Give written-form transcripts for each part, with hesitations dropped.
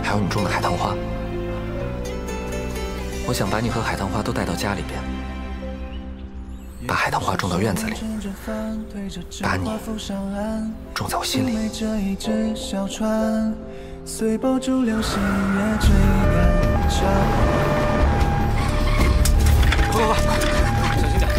还有你种的海棠花。我想把你和海棠花都带到家里边，把海棠花种到院子里，把你种在我心里。随波逐流，星月追赶着。快，小心点！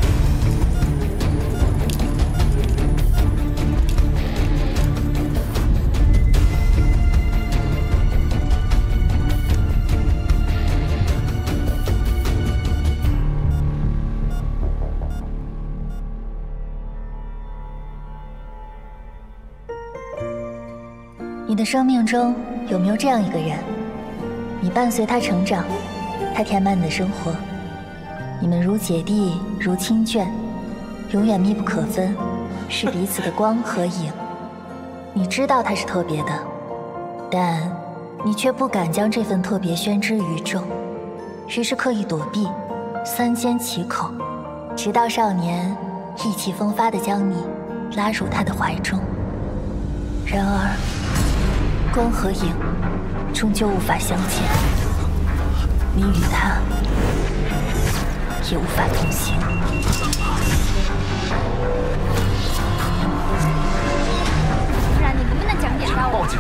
你的生命中有没有这样一个人？你伴随他成长，他填满你的生活，你们如姐弟，如亲眷，永远密不可分，是彼此的光和影。你知道他是特别的，但你却不敢将这份特别宣之于众，于是刻意躲避，三缄其口，直到少年意气风发地将你拉入他的怀中。然而光和影终究无法相见，你与他也无法同行。 不然你能不能讲点道理？ 报警！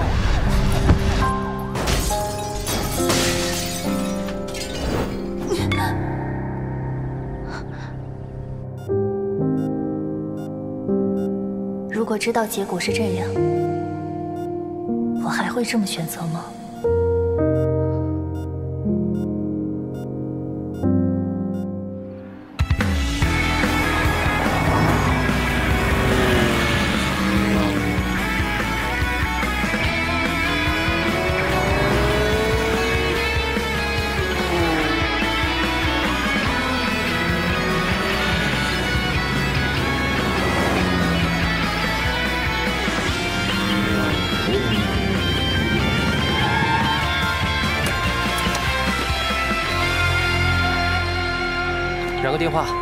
如果知道结果是这样，我还会这么选择吗？ 染个电话。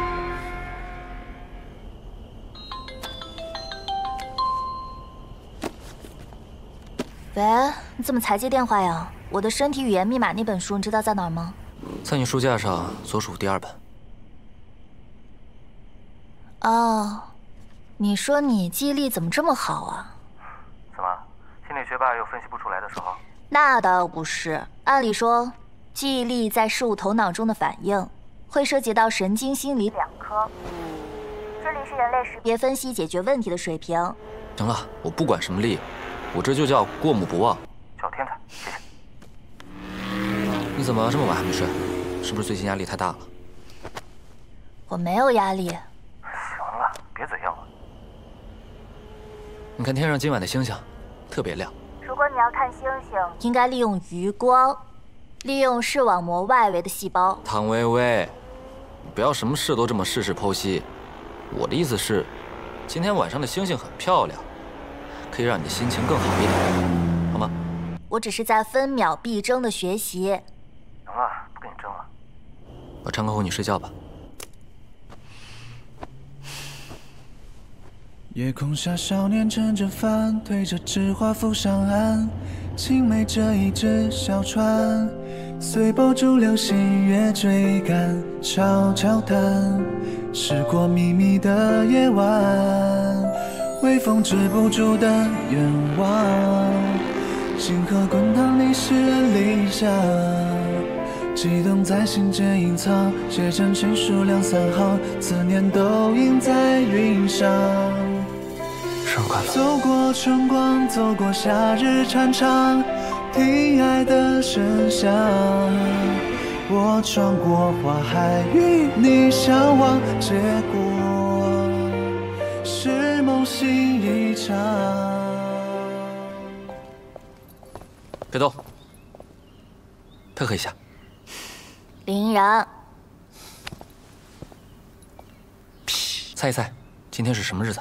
喂，你怎么才接电话呀？我的身体语言密码那本书你知道在哪儿吗？ 在你书架上左数第2本。 哦，你说你记忆力怎么这么好啊？ 怎么，心理学霸有分析不出来的时候？ 那倒不是，按理说，记忆力在事物头脑中的反应。会涉及到神经、心理2科，智力是人类识别、分析、解决问题的水平。 行了，我不管什么力，我这就叫过目不忘，叫天才。谢谢。你怎么这么晚还没睡？是不是最近压力太大了？ 我没有压力。行了，别嘴硬了。你看天上今晚的星星，特别亮。 如果你要看星星，应该利用余光，利用视网膜外围的细胞。 唐薇薇。你不要什么事都这么事事剖析。我的意思是，今天晚上的星星很漂亮，可以让你的心情更好一点，好吗？ 我只是在分秒必争的学习。 行了，不跟你争了。我唱歌哄你睡觉吧。 夜空下，少年撑着帆，推着纸花浮上岸，轻美着一只小船。随波逐流，星月追赶，悄悄谈，驶过秘密的夜晚，微风止不住的愿望，星河滚烫，你是理想，悸动在心间隐藏，写成情书2、3行，思念都印在云上。 生日快乐！ 走过春光，走过夏日长长，听爱的声响，我穿过花海与你相望，结果是梦醒一场。 别动，配合一下。 林然， 猜一猜，今天是什么日子？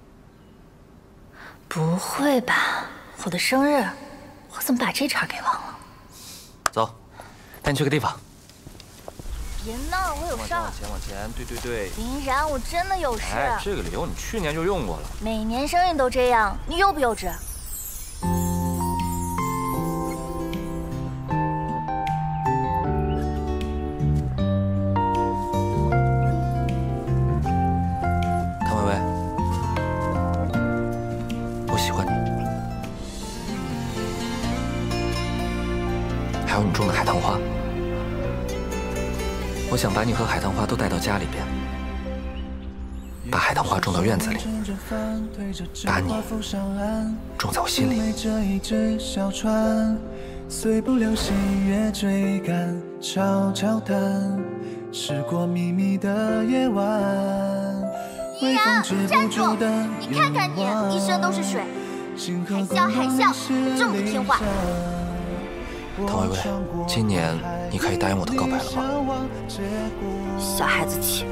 不会吧？我的生日，我怎么把这茬给忘了？ 走，带你去个地方。 别闹，我有事儿。 往前，对。 林然，我真的有事。 哎，这个理由你去年就用过了。 每年生日都这样，你幼不幼稚？ 还有你种的海棠花。我想把你和海棠花都带到家里边，把海棠花种到院子里，把你种在我心里。随不了喜悦追赶，悄悄谈，驶过秘密的夜晚。 依然，站住！你看看你，一身都是水，还笑，这么不听话。 唐薇薇，今年你可以答应我的告白了吗？ 小孩子气。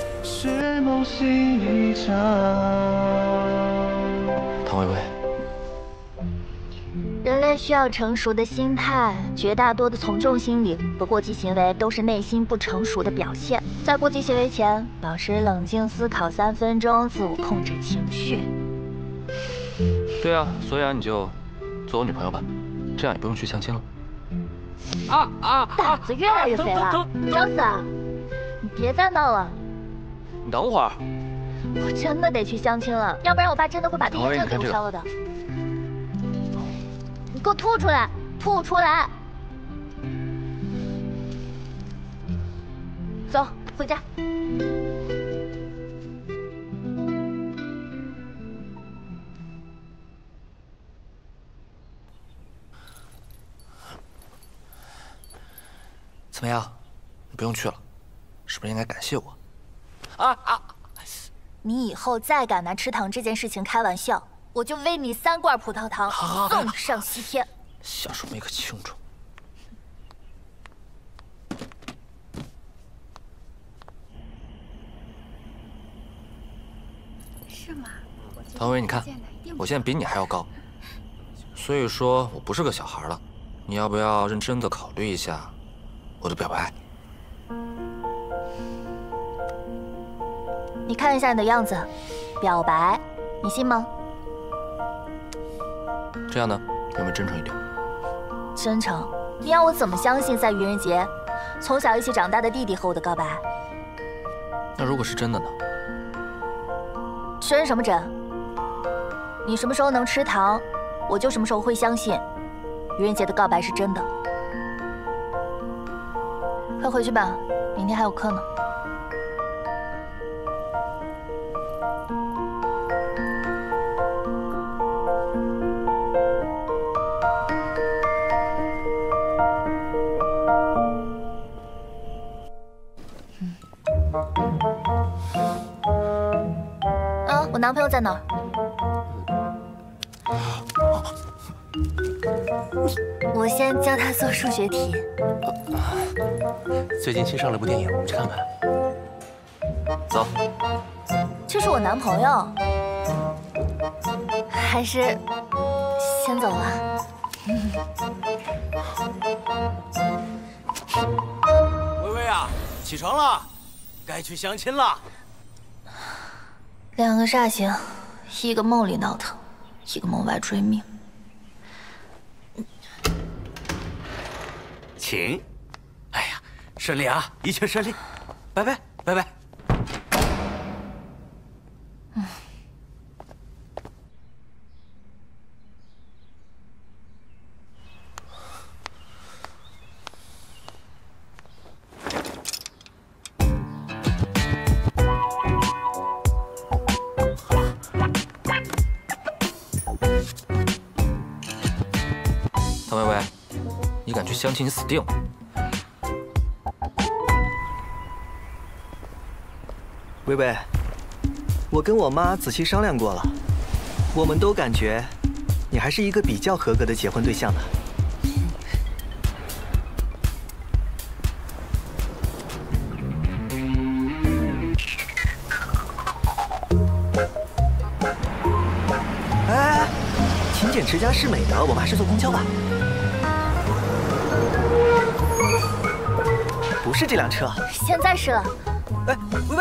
唐薇薇。 人类需要成熟的心态，绝大多的从众心理和过激行为都是内心不成熟的表现。在过激行为前，保持冷静思考3分钟，自我控制情绪。 对啊，所以啊，你就做我女朋友吧，这样也不用去相亲了。 胆子越来越肥了，张子，你别再闹了。 你等会儿， 我真的得去相亲了，要不然我爸真的会把毕业证给我烧了的。你给我吐出来，吐出来！走，回家。 怎么样？你不用去了，是不是应该感谢我？ 你以后再敢拿吃糖这件事情开玩笑，我就喂你3罐葡萄糖，送你上西天。 瞎说没个清楚。 是吗？ 唐薇，你看，我现在比你还要高，所以说我不是个小孩了。你要不要认真的考虑一下我的表白？ 你看一下你的样子，表白，你信吗？ 这样呢，有没有真诚一点？ 真诚？你要我怎么相信在愚人节，从小一起长大的弟弟和我的告白？ 那如果是真的呢？ 真什么真？你什么时候能吃糖，我就什么时候会相信愚人节的告白是真的。快回去吧，明天还有课呢。我男朋友在哪儿？我先教他做数学题。 最近新上了部电影，我们去看看。 走。 这是我男朋友，还是先走了？ 薇薇啊，起床了，该去相亲了。 2个煞星，一个梦里闹腾，一个梦外追命。 请。哎呀，顺利啊，一切顺利，拜拜，拜拜。 唐薇薇，你敢去相亲，你死定了！ 薇薇，我跟我妈仔细商量过了，我们都感觉你还是一个比较合格的结婚对象呢。哎，勤俭持家是美德，我们还是坐公交吧。不是这辆车， 现在是了。 哎，薇薇。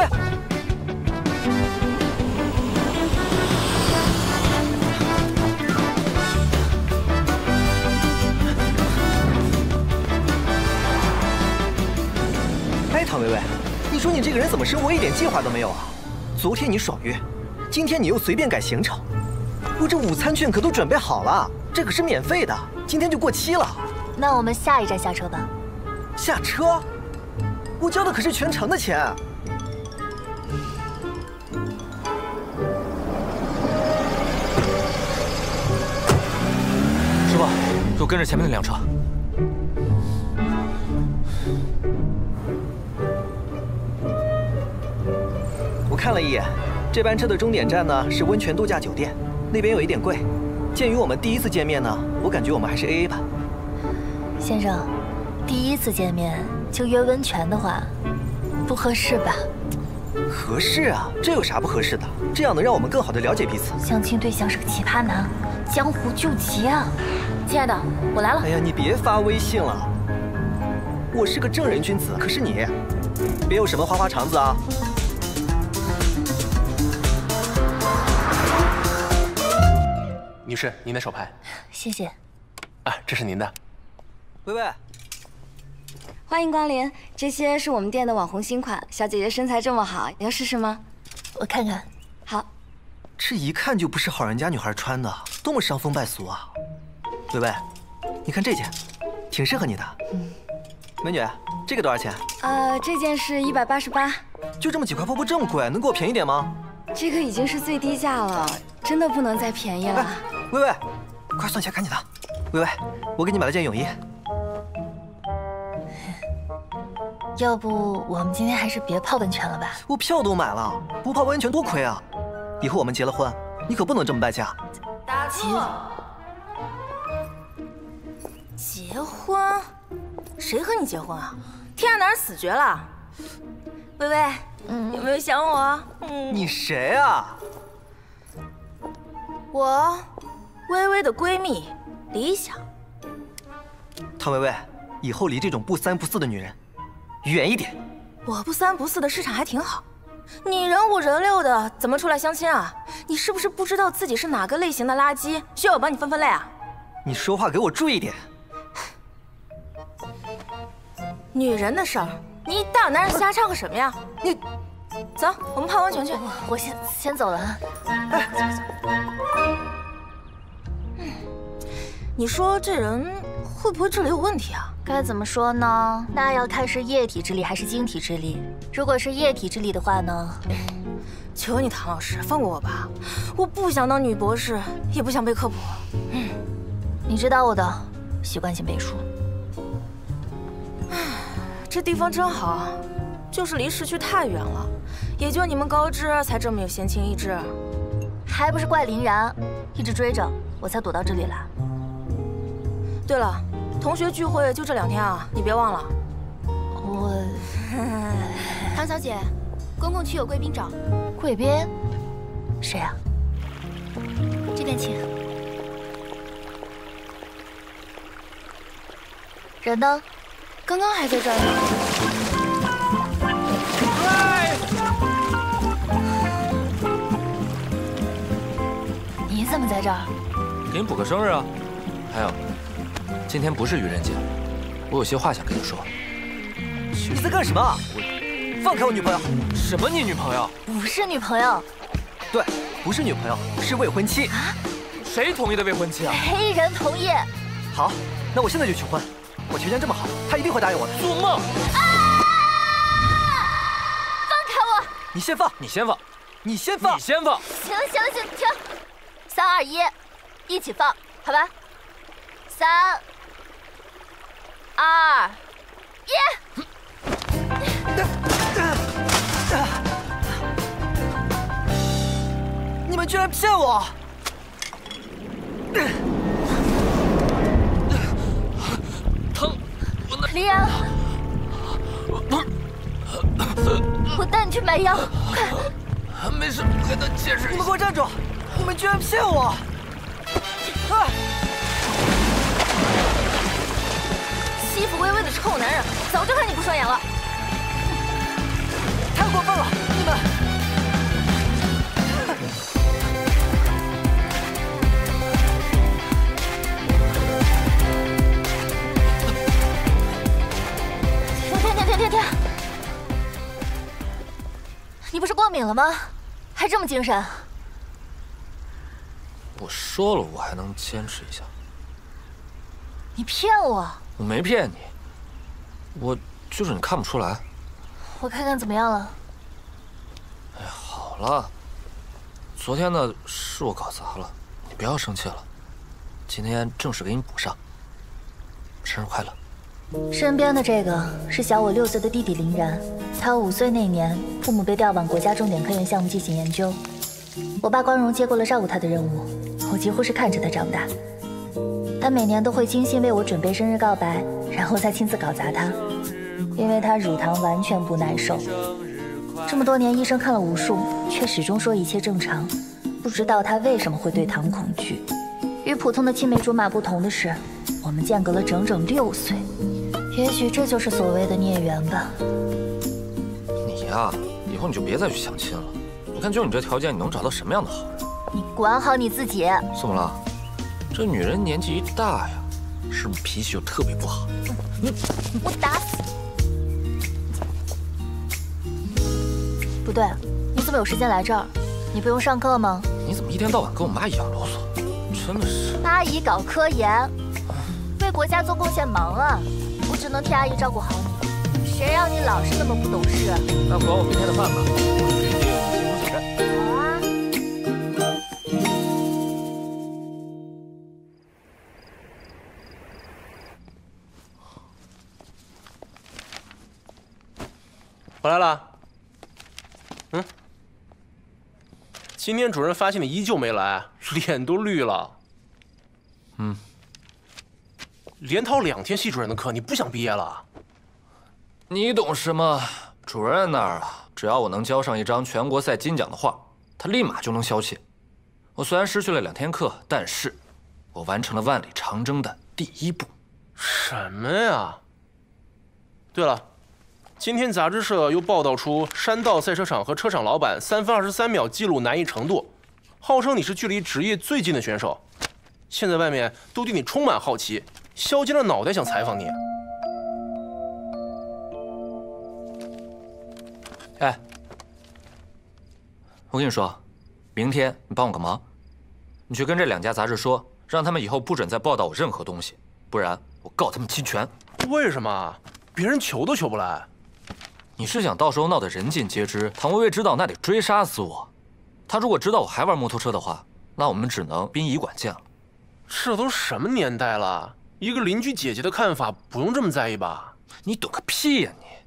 哎，唐薇薇，你说你这个人怎么生活一点计划都没有啊？昨天你爽约，今天你又随便改行程，我这午餐券可都准备好了，这可是免费的，今天就过期了。 那我们下一站下车吧。 下车？我交的可是全程的钱。 师傅，给我跟着前面那辆车。 我看了一眼，这班车的终点站呢是温泉度假酒店，那边有一点贵。鉴于我们第一次见面呢，我感觉我们还是 AA 吧。 先生，第一次见面就约温泉的话，不合适吧？ 合适啊，这有啥不合适的？这样能让我们更好的了解彼此。 相亲对象是个奇葩男，江湖救急啊！亲爱的，我来了。 哎呀，你别发微信了。我是个正人君子，可是你，别有什么花花肠子啊！ 女士，您的手牌。 谢谢。 啊，这是您的。 薇薇， 欢迎光临，这些是我们店的网红新款。小姐姐身材这么好，要试试吗？ 我看看。 好。 这一看就不是好人家女孩穿的，多么伤风败俗啊！薇薇，你看这件，挺适合你的。美女，这个多少钱？ 这件是188。 就这么几块破布这么贵，能给我便宜点吗？ 这个已经是最低价了，真的不能再便宜了。 薇薇，快算钱，赶紧的。薇薇，我给你买了件泳衣。 要不我们今天还是别泡温泉了吧？ 我票都买了，不泡温泉多亏啊！以后我们结了婚，你可不能这么败家。 大哥，结婚？谁和你结婚啊？天下男人死绝了。薇薇，有没有想我？ 你谁啊？ 我，薇薇的闺蜜，李想。 唐薇薇，以后离这种不三不四的女人远一点。 我不三不四的市场还挺好，你人五人六的，怎么出来相亲啊？你是不是不知道自己是哪个类型的垃圾，需要我帮你分分类啊？ 你说话给我注意点。 女人的事儿，你一大男人瞎掺和什么呀？你，走，我们泡温泉去。 我先走了啊。 你说这人会不会智力有问题啊？ 该怎么说呢？那要看是液体智力还是晶体智力。如果是液体智力的话呢？ 求你唐老师放过我吧，我不想当女博士，也不想被科普。 你知道我的习惯性背书。 这地方真好，就是离市区太远了，也就你们高知才这么有闲情逸致。 还不是怪林然，一直追着我才躲到这里来。 对了，同学聚会就这2天啊，你别忘了。 唐小姐，公共区有贵宾找。 贵宾？谁啊？ 这边请。 人呢？ 刚刚还在这儿呢。 你怎么在这儿？ 给你补个生日啊！还有，今天不是愚人节，我有些话想跟你说。 你在干什么？放开我女朋友！ 什么你女朋友？ 不是女朋友。 对，不是女朋友，是未婚妻。 啊？ 谁同意的未婚妻啊？ 黑人同意。 好，那我现在就求婚。我条件这么好，他一定会答应我的。 做梦！ 放开我！ 你先放， 你先放， 你先放， 你先放。 行，停！3、2、1，一起放，好吧？3、2、1。 你们居然骗我！ 疼！ 林然，我带你去买药，快！ 没事，还能解释。 你们给我站住！你们居然骗我！ 欺负薇薇的臭男人，早就看你不顺眼了。 太过分了，你们！ 停！你不是过敏了吗？还这么精神？ 我说了，我还能坚持一下。 你骗我！ 我没骗你，我就是你看不出来。 我看看怎么样了。 哎呀，好了，昨天呢是我搞砸了，你不要生气了。今天正式给你补上。生日快乐。 身边的这个是小我6岁的弟弟林然，他5岁那年，父母被调往国家重点科研项目进行研究，我爸关荣接过了照顾他的任务，我几乎是看着他长大。他每年都会精心为我准备生日告白，然后再亲自搞砸他，因为他乳糖完全不耐受。这么多年，医生看了无数，却始终说一切正常，不知道他为什么会对糖恐惧。与普通的青梅竹马不同的是，我们间隔了整整6岁，也许这就是所谓的孽缘吧。 你呀，以后你就别再去相亲了。我看就你这条件，你能找到什么样的好人？ 你管好你自己。 怎么了？这女人年纪一大呀，是不是脾气就特别不好？ 我打死你！不对，你怎么有时间来这儿？你不用上课吗？ 你怎么一天到晚跟我妈一样啰嗦？真的是。 阿姨搞科研，为国家做贡献忙啊，我只能替阿姨照顾好你。谁让你老是那么不懂事？ 那管我明天的饭吧，我去决定进入小镇。 好啊。 回来了。今天主任发现你依旧没来，脸都绿了。连逃2天系主任的课，你不想毕业了？ 你懂什么？主任那儿啊，只要我能交上一张全国赛金奖的画，他立马就能消气。我虽然失去了2天课，但是我完成了万里长征的第1步。 什么呀？对了，今天杂志社又报道出山道赛车场和车厂老板3分23秒记录难易程度，号称你是距离职业最近的选手。现在外面都对你充满好奇，削尖了脑袋想采访你。 哎，我跟你说，明天你帮我个忙，你去跟这2家杂志说，让他们以后不准再报道我任何东西，不然我告他们侵权。 为什么？别人求都求不来。 你是想到时候闹得人尽皆知，唐薇薇知道那得追杀死我。他如果知道我还玩摩托车的话，那我们只能殡仪馆见了。 这都什么年代了？一个邻居姐姐的看法不用这么在意吧？ 你懂个屁呀你！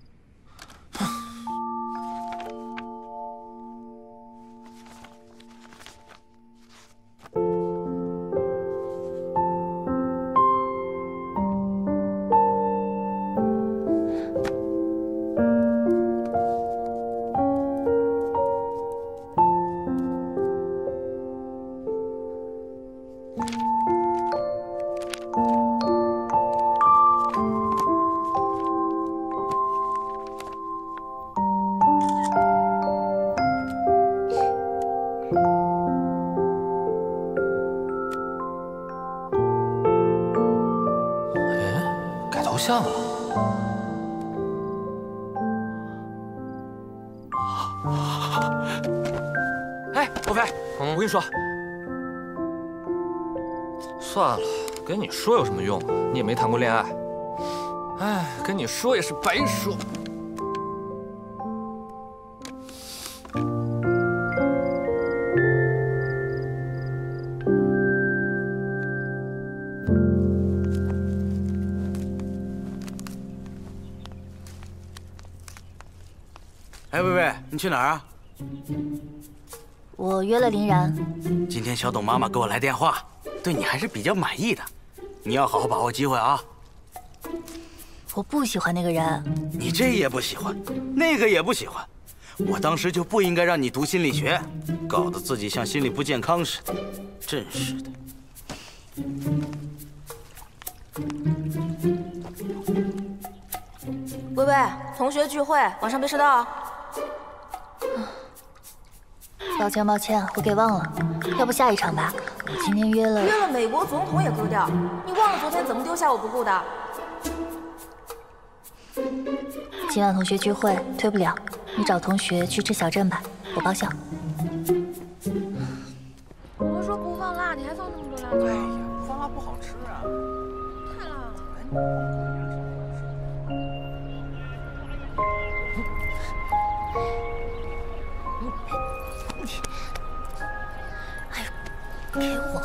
像啊！哎，莫非，我跟你说，算了，跟你说有什么用啊？你也没谈过恋爱。哎，跟你说也是白说。 哎，薇薇，你去哪儿啊？ 我约了林然。 今天小董妈妈给我来电话，对你还是比较满意的，你要好好把握机会啊。 我不喜欢那个人。 你这也不喜欢，那个也不喜欢，我当时就不应该让你读心理学，搞得自己像心理不健康似的，真是的。 薇薇，同学聚会，晚上别迟到啊。 抱歉抱歉，我给忘了，要不下一场吧？我今天约了美国总统也割掉，你忘了昨天怎么丢下我不顾的？ 今晚同学聚会推不了，你找同学去吃小镇吧，我报销。 我们说不放辣，你还放那么多辣椒。 哎呀，不放辣不好吃啊！ 太辣了。 哎呦，给我！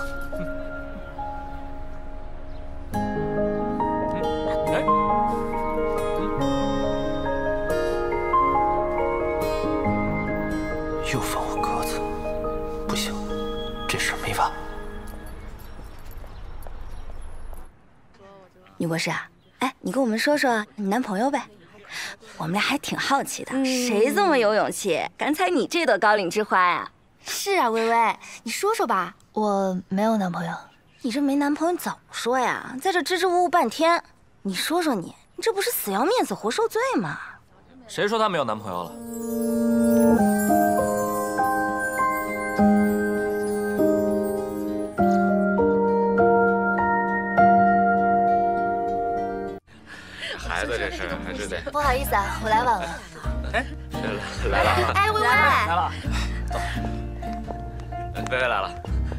哎。 又放我鸽子，不行，这事没完。 女博士啊，哎，你跟我们说说你男朋友呗，我们俩还挺好奇的，谁这么有勇气，敢采你这朵高岭之花呀？ 是啊，薇薇，你说说吧。 我没有男朋友。 你这没男朋友早说呀，在这支支吾吾半天。你说说你这不是死要面子活受罪吗？ 谁说她没有男朋友了？ 孩子这事儿还是得…… 不好意思啊，我来晚了。 哎，来了！ 哎，薇薇来了，走。薇薇来了。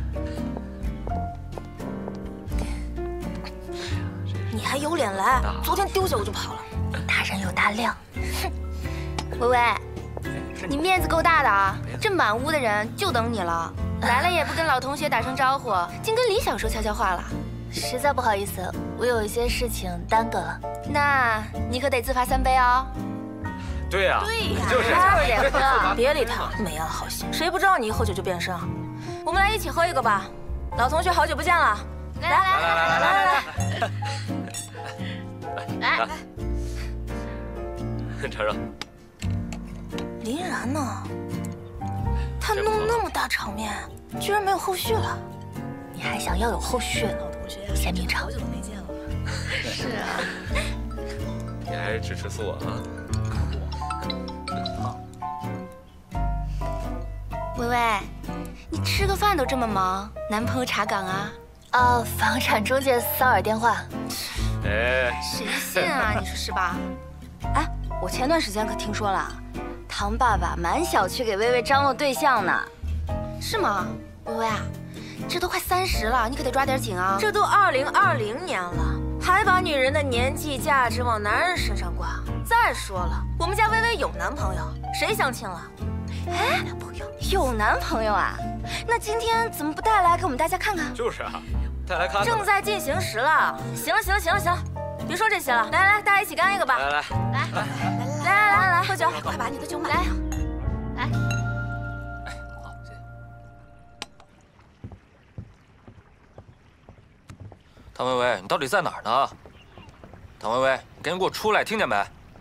你还有脸来？昨天丢下我就跑了。 大人有大量。 薇薇，你面子够大的啊！这满屋的人就等你了，来了也不跟老同学打声招呼，竟跟李想说悄悄话了。 实在不好意思，我有一些事情耽搁了。 那你可得自罚3杯哦。 对呀，就是得喝，别理他，没安好心。谁不知道你一喝酒就变身？我们来一起喝一个吧，老同学，好久不见了。来， 尝尝。 林然呢？他弄那么大场面，居然没有后续了。 你还想要有后续？先明尝。 是啊。 你还是吃素啊？ 薇薇，你吃个饭都这么忙，男朋友查岗啊？ 房产中介骚扰电话。 哎， 谁信啊？你说是吧？ 哎，我前段时间可听说了，唐爸爸满小区给薇薇张罗对象呢。 是吗？薇薇啊，这都快30了，你可得抓点紧啊！ 这都2020年了，还把女人的年纪价值往男人身上挂。再说了，我们家薇薇有男朋友，谁相亲了？ 哎，男朋友有男朋友啊？那今天怎么不带来给我们大家看看？ 就是啊，带来看看。 正在进行时了。行了，别说这些了，来，大家一起干一个吧！来，喝酒， 快把你的酒买来。来。 唐薇薇，你到底在哪儿呢？唐薇薇，你赶紧给我出来，听见没？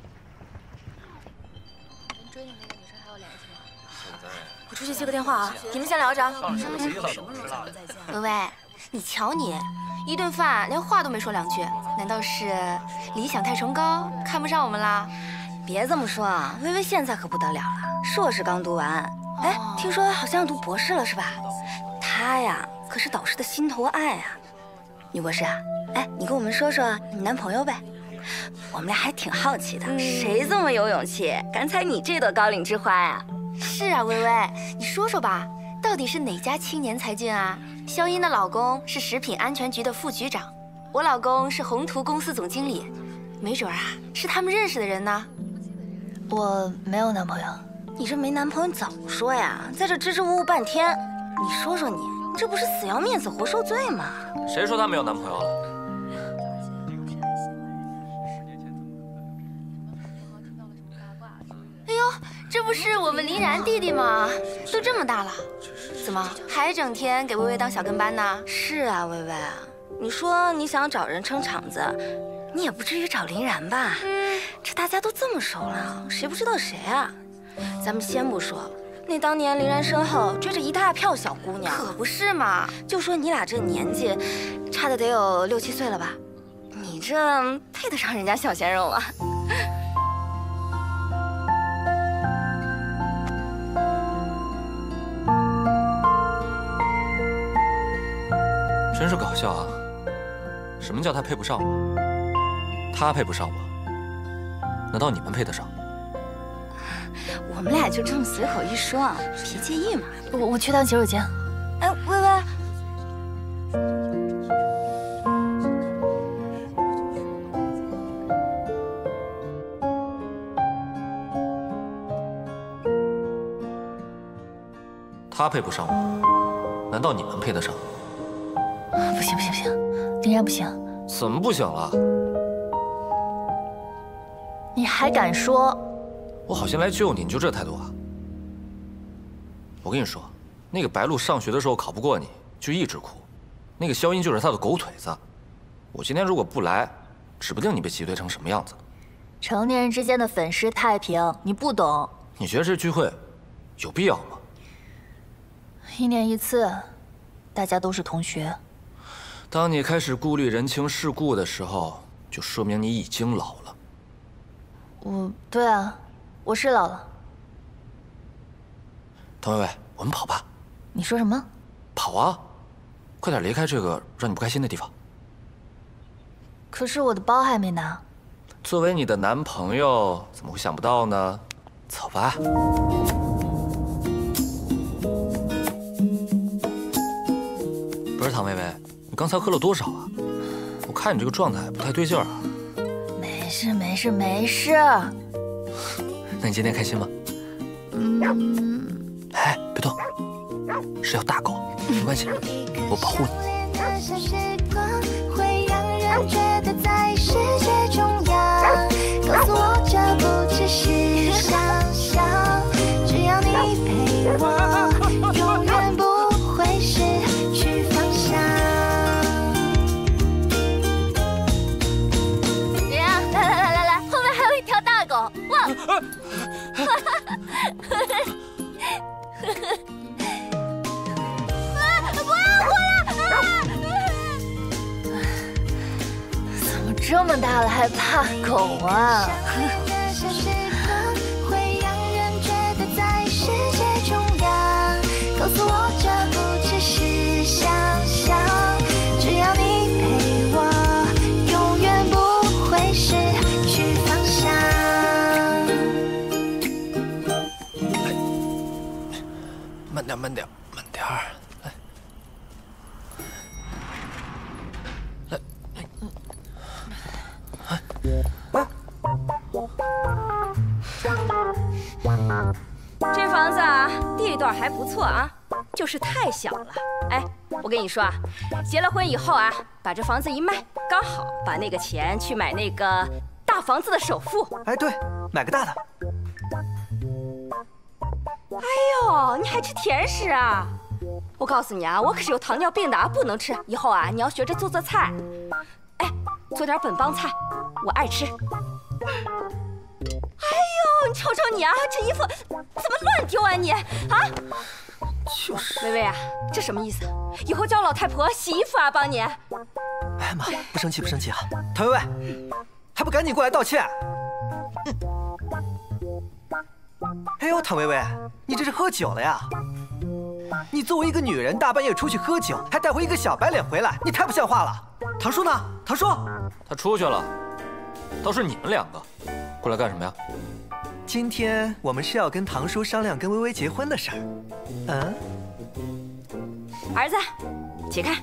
跟追的那个女生还有联系吗？ 我出去接个电话啊，你们先聊着。 薇薇，你瞧你，一顿饭连话都没说2句，难道是理想太崇高，看不上我们啦？ 别这么说啊，薇薇现在可不得了了，硕士刚读完，哎，听说好像要读博士了是吧？她呀，可是导师的心头爱啊。 女博士啊，哎，你跟我们说说你男朋友呗，我们俩还挺好奇的，谁这么有勇气，敢采你这朵高岭之花呀？ 是啊，薇薇，你说说吧，到底是哪家青年才俊啊？肖音的老公是食品安全局的副局长，我老公是宏图公司总经理，没准啊是他们认识的人呢。 我没有男朋友。 你这没男朋友早说呀，在这支支吾吾半天。你说说你，这不是死要面子活受罪吗？ 谁说她没有男朋友了？ 哎呦，这不是我们林然弟弟吗？都这么大了，怎么还整天给薇薇当小跟班呢？ 是啊，薇薇，你说你想找人撑场子，你也不至于找林然吧？这大家都这么熟了，谁不知道谁啊？咱们先不说。 那当年林然身后追着一大票小姑娘， 可不是嘛！ 就说你俩这年纪，差的得有6、7岁了吧？你这配得上人家小鲜肉吗？ 真是搞笑啊！什么叫他配不上我？他配不上我？难道你们配得上？ 我们俩就这么随口一说啊，别介意嘛。 我去趟洗手间。 哎，薇薇， 他配不上我，难道你们配得上？ 不行不行不行，林然不行。 怎么不行了？ 你还敢说？ 我好心来救你，你就这态度啊？我跟你说，那个白鹿上学的时候考不过你，就一直哭。那个萧音就是他的狗腿子。我今天如果不来，指不定你被挤兑成什么样子。 成年人之间的粉饰太平，你不懂。 你觉得这聚会有必要吗 ？1年1次，大家都是同学。 当你开始顾虑人情世故的时候，就说明你已经老了。 对啊，我是老了。 唐薇薇，我们跑吧。 你说什么？ 跑啊！快点离开这个让你不开心的地方。 可是我的包还没拿。 作为你的男朋友，怎么会想不到呢？走吧。不是唐薇薇，你刚才喝了多少啊？我看你这个状态不太对劲儿啊。 没事没事没事。 那你今天开心吗？哎，别动，是条大狗，没关系，我保护你。会让人觉得在世界中央，告诉我这不只是想象，只要你陪我，永远不会失去方向。 林然，来，后面还有一条大狗，哇！这么大了还怕狗啊？会让人觉得在世界中央，告诉我这不只是想象，只要你陪我，永远不会失去方向。慢点，慢点，慢点儿。 这房子啊，地段还不错啊，就是太小了。哎，我跟你说啊，结了婚以后啊，把这房子一卖，刚好把那个钱去买那个大房子的首付。 哎，对，买个大的。 哎呦，你还吃甜食啊？我告诉你啊，我可是有糖尿病的啊，不能吃。以后啊，你要学着做菜。哎，做点本帮菜，我爱吃。哎呦，你瞅瞅你啊，这衣服怎么乱丢啊你啊！ 就是。 薇薇啊，这什么意思？以后叫老太婆洗衣服啊，帮你。 哎妈，不生气不生气啊！唐薇薇，还不赶紧过来道歉！哎呦，唐薇薇，你这是喝酒了呀？你作为一个女人，大半夜出去喝酒，还带回一个小白脸回来，你太不像话了！唐叔呢？唐叔， 他出去了。倒是你们两个，过来干什么呀？ 今天我们是要跟唐叔商量跟薇薇结婚的事儿。 儿子，起开！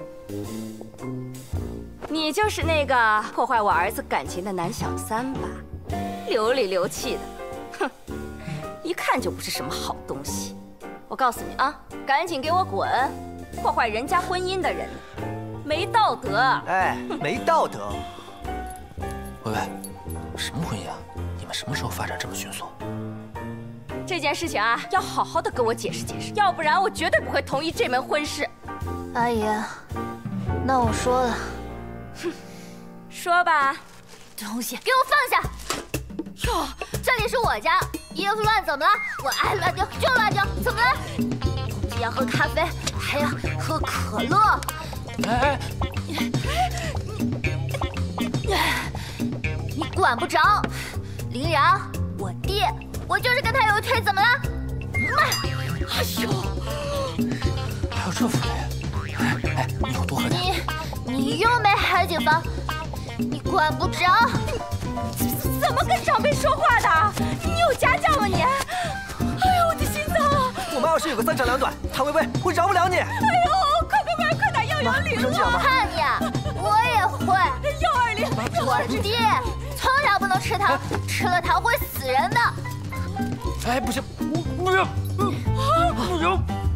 你就是那个破坏我儿子感情的男小三吧？流里流气的，哼，一看就不是什么好东西。我告诉你啊，赶紧给我滚！破坏人家婚姻的人，没道德！ 哎，没道德！ 薇薇，什么婚姻啊？你们什么时候发展这么迅速？ 这件事情啊，要好好的跟我解释解释，要不然我绝对不会同意这门婚事。 阿姨，那我说了。 哼，说吧。 东西给我放下！哟，这里是我家，衣服乱怎么了？我爱乱丢就乱丢，怎么了？既要喝咖啡，还要喝可乐。 哎， 你管不着。林然，我爹，我就是跟他有一腿，怎么了？哎呦， 还有这福利？哎，你以后多喝点。 你又没喊警方，你管不着。 怎么跟长辈说话的？你有家教吗你？哎呦，我的心脏啊！ 我妈要是有个3长2短，唐薇薇，我饶不了你。 哎呦，快打110！ 不生气好吗？ 看你，我也会。 120！ 我爹从小不能吃糖，吃了糖会死人的。 哎，不行，不行，不行！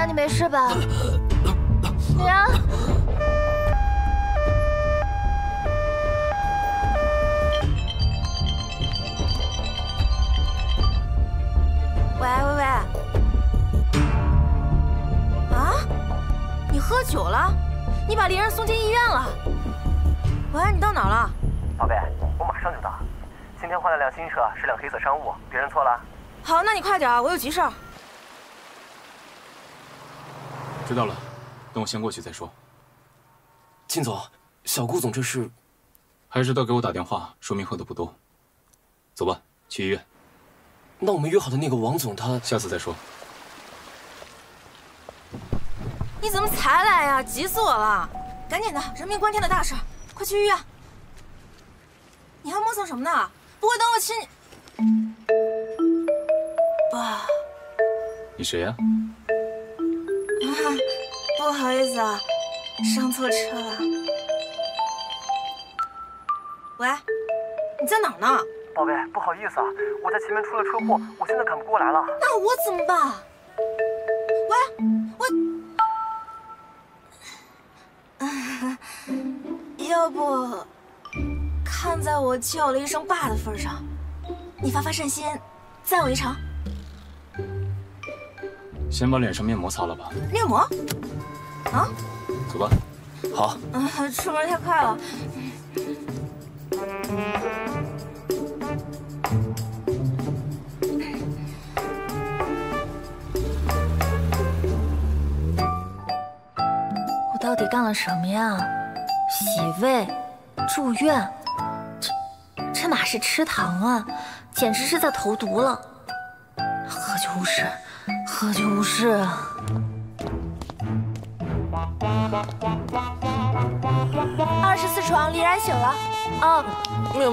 阳，你没事吧？李阳， 喂，啊？你喝酒了？你把离人送进医院了？喂，你到哪儿了？ 宝贝，我马上就到。今天换了辆新车，是辆黑色商务，别认错了。 好，那你快点，我有急事儿。 知道了，等我先过去再说。 靳总，小顾总这是…… 还是都给我打电话，说明喝的不多。走吧，去医院。 那我们约好的那个王总他…… 下次再说。 你怎么才来呀？急死我了！赶紧的，人命关天的大事，快去医院。你还磨蹭什么呢？不会等我亲你？爸。 你谁呀？ 不好意思啊，上错车了。喂，你在哪儿呢？ 宝贝，不好意思啊，我在前面出了车祸，我现在赶不过来了。 那我怎么办？要不，看在我叫了一声爸的份上，你发善心，载我一程。 先把脸上面膜擦了吧。 面膜？啊？ 走吧。 好。 出门太快了。 我到底干了什么呀？洗胃、住院，这哪是吃糖啊，简直是在投毒了！喝酒误事，喝酒误事。 24床，李然醒了。啊， 妙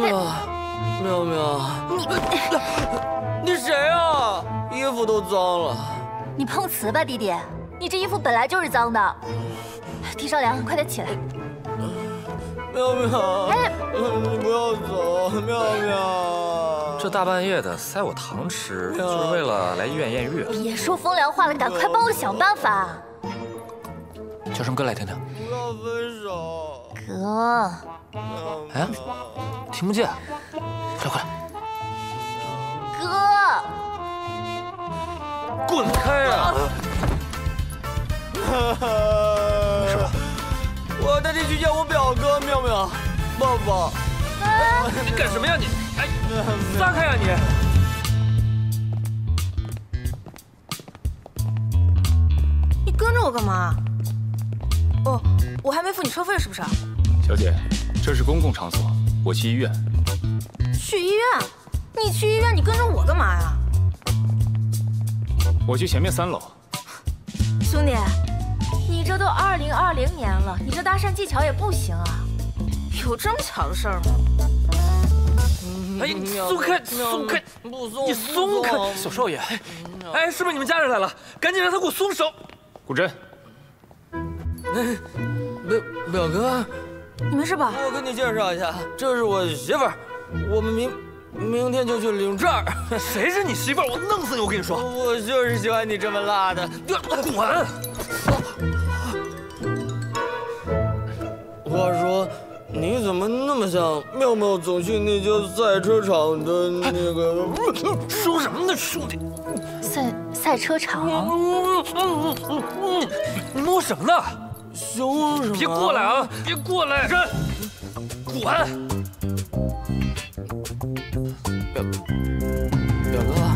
妙，你谁啊？衣服都脏了。 你碰瓷吧，弟弟！你这衣服本来就是脏的。地上凉，快点起来。 妙妙，你不要走，妙妙。 这大半夜的塞我糖吃，就是为了来医院验孕。 别说风凉话了，赶快帮我想办法。 叫声哥来听听。 不要分手。 哥。 哎，听不见，快来！ 哥， 滚开啊！没事吧？ 我带你去见我表哥，妙妙，抱抱。 你干什么呀你？哎，撒开呀你！ 你跟着我干嘛？哦，我还没付你车费是不是？ 小姐，这是公共场所，我去医院。 去医院？你去医院，你跟着我干嘛呀？ 我去前面3楼。 兄弟，你这都2020年了，你这搭讪技巧也不行啊！有这么巧的事儿吗？ 哎，你松开，松开！你松开！小少爷，哎，是不是你们家人来了？赶紧让他给我松手！ 顾真， 表哥， 你没事吧？ 我跟你介绍一下，这是我媳妇儿，我们明天就去领证。 谁是你媳妇儿？我弄死你！我跟你说， 我就是喜欢你这么辣的。 滚！ 话说，你怎么那么像妙妙总去那家赛车场的那个？ 说什么呢，兄弟？ 赛车场？ 你摸什么呢？ 凶什么？ 别过来啊！别过来！人，滚！ 表哥，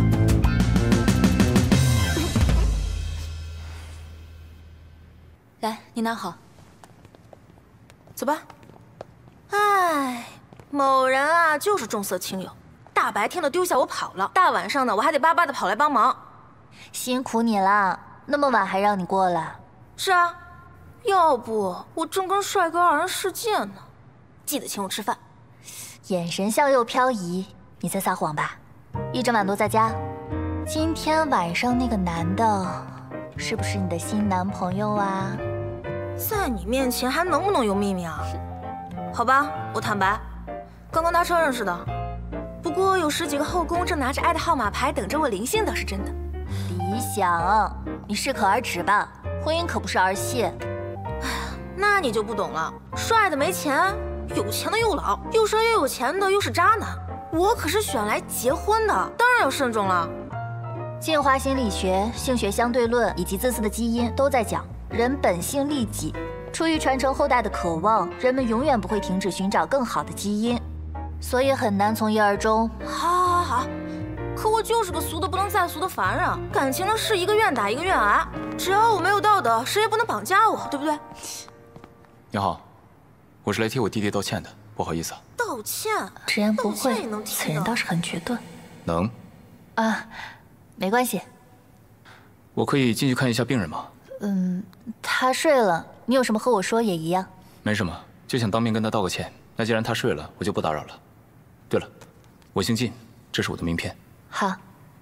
来，你拿好。 走吧。哎，某人啊，就是重色轻友，大白天的丢下我跑了，大晚上的我还得巴巴的跑来帮忙， 辛苦你了，那么晚还让你过来。 是啊，要不我正跟帅哥2人世界呢。记得请我吃饭。 眼神向右漂移，你在撒谎吧？一整晚都在家。今天晚上那个男的，是不是你的新男朋友啊？ 在你面前还能不能有秘密啊？好吧，我坦白，刚刚搭车认识的。不过有10几个后宫正拿着爱的号码牌等着我临幸倒是真的。 理想， 你适可而止吧，婚姻可不是儿戏。 哎呀，那你就不懂了，帅的没钱，有钱的又老，又帅又有钱的又是渣男，我可是选来结婚的，当然要慎重了。 进化心理学、性学相对论以及自私的基因都在讲人本性利己。出于传承后代的渴望，人们永远不会停止寻找更好的基因，所以很难从一而终。 好，可我就是个俗的不能再俗的凡人，感情的事一个愿打一个愿挨，只要我没有道德，谁也不能绑架我，对不对？ 你好，我是来替我弟弟道歉的，不好意思啊。 道歉？ 直言不讳，此人倒是很绝对。 能？ 啊，没关系。 我可以进去看一下病人吗？ 他睡了，你有什么和我说也一样。 没什么，就想当面跟他道个歉。那既然他睡了，我就不打扰了。对了，我姓靳，这是我的名片。 好，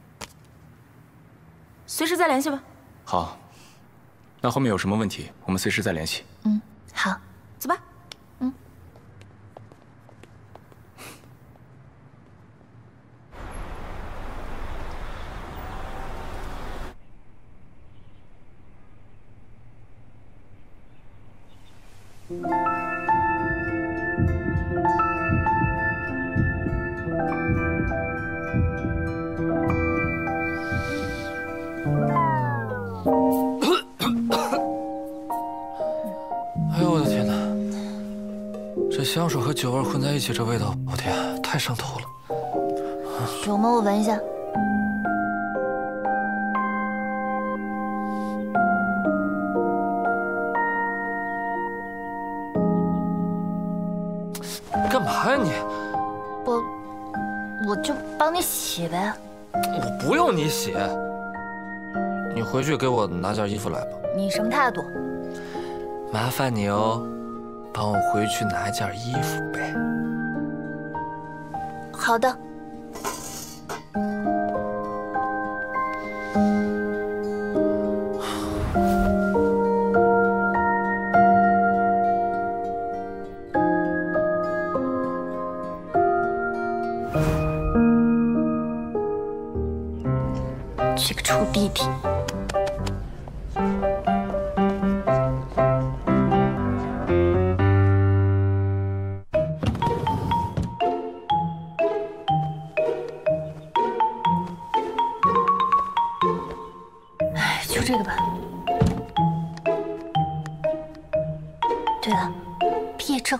随时再联系吧。 好，那后面有什么问题，我们随时再联系。 好， 走吧。 哎呦我的天哪！这香水和酒味混在一起，这味道，我天，太上头了。 有吗？我闻一下。 干嘛呀你？ 我就帮你洗呗。 我不用你洗，你回去给我拿件衣服来吧。 你什么态度？ 麻烦你哦，帮我回去拿一件衣服呗。 好的。这个臭弟弟。哎，就这个吧。对了，毕业证。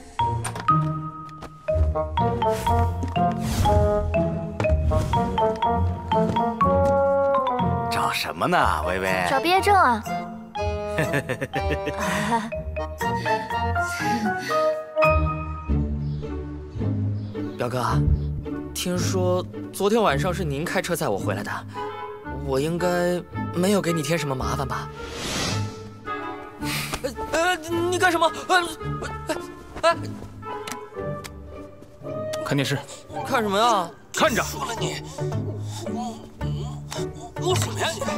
找什么呢，微微？ 找毕业证啊。 表哥，听说昨天晚上是您开车载我回来的，我应该没有给你添什么麻烦吧？你干什么？ 看电视。 看什么呀？ 看着。 说了你，录什么呀你？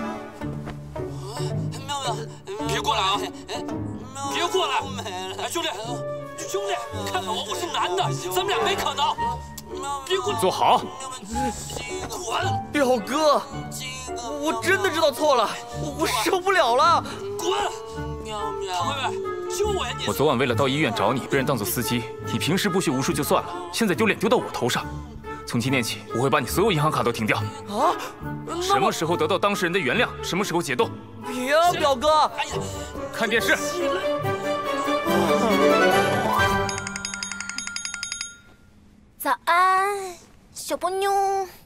妙妙，别过来啊！别过来！哎，兄弟，看看我是男的，咱们俩没可能。别过来！ 坐好。 滚！ 表哥，我真的知道错了，我受不了了。 滚！唐薇薇，救我呀你！ 我昨晚为了到医院找你，被人当作司机。你平时不学无术就算了，现在丢脸丢到我头上。从今天起，我会把你所有银行卡都停掉。 啊？ 什么时候得到当事人的原谅，什么时候解冻。 别啊，表哥！ 哎呀， 看电视。 早安，小波妞。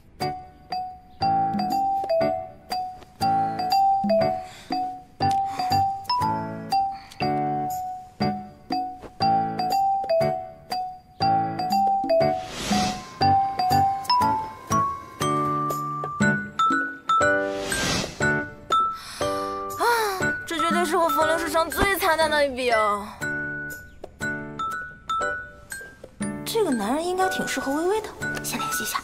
这绝对是我风流史上最惨淡的一笔啊！这个男人应该挺适合微微的，先联系一下。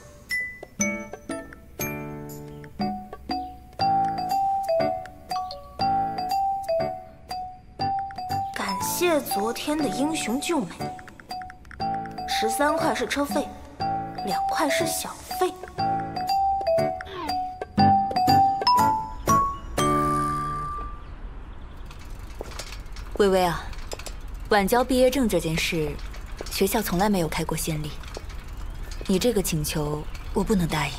感谢昨天的英雄救美，13块是车费，2块是小费。 微微啊，晚交毕业证这件事，学校从来没有开过先例。你这个请求，我不能答应。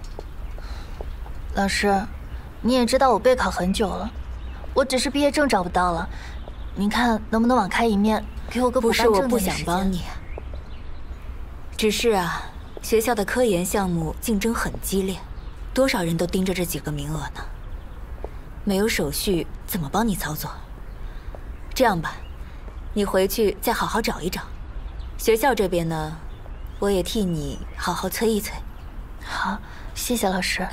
老师，你也知道我备考很久了，我只是毕业证找不到了，您看能不能网开一面，给我个补办证的时间？ 不是我不想帮你，只是啊，学校的科研项目竞争很激烈，多少人都盯着这几个名额呢。没有手续，怎么帮你操作？这样吧，你回去再好好找一找。学校这边呢，我也替你好好催一催。 好，谢谢老师。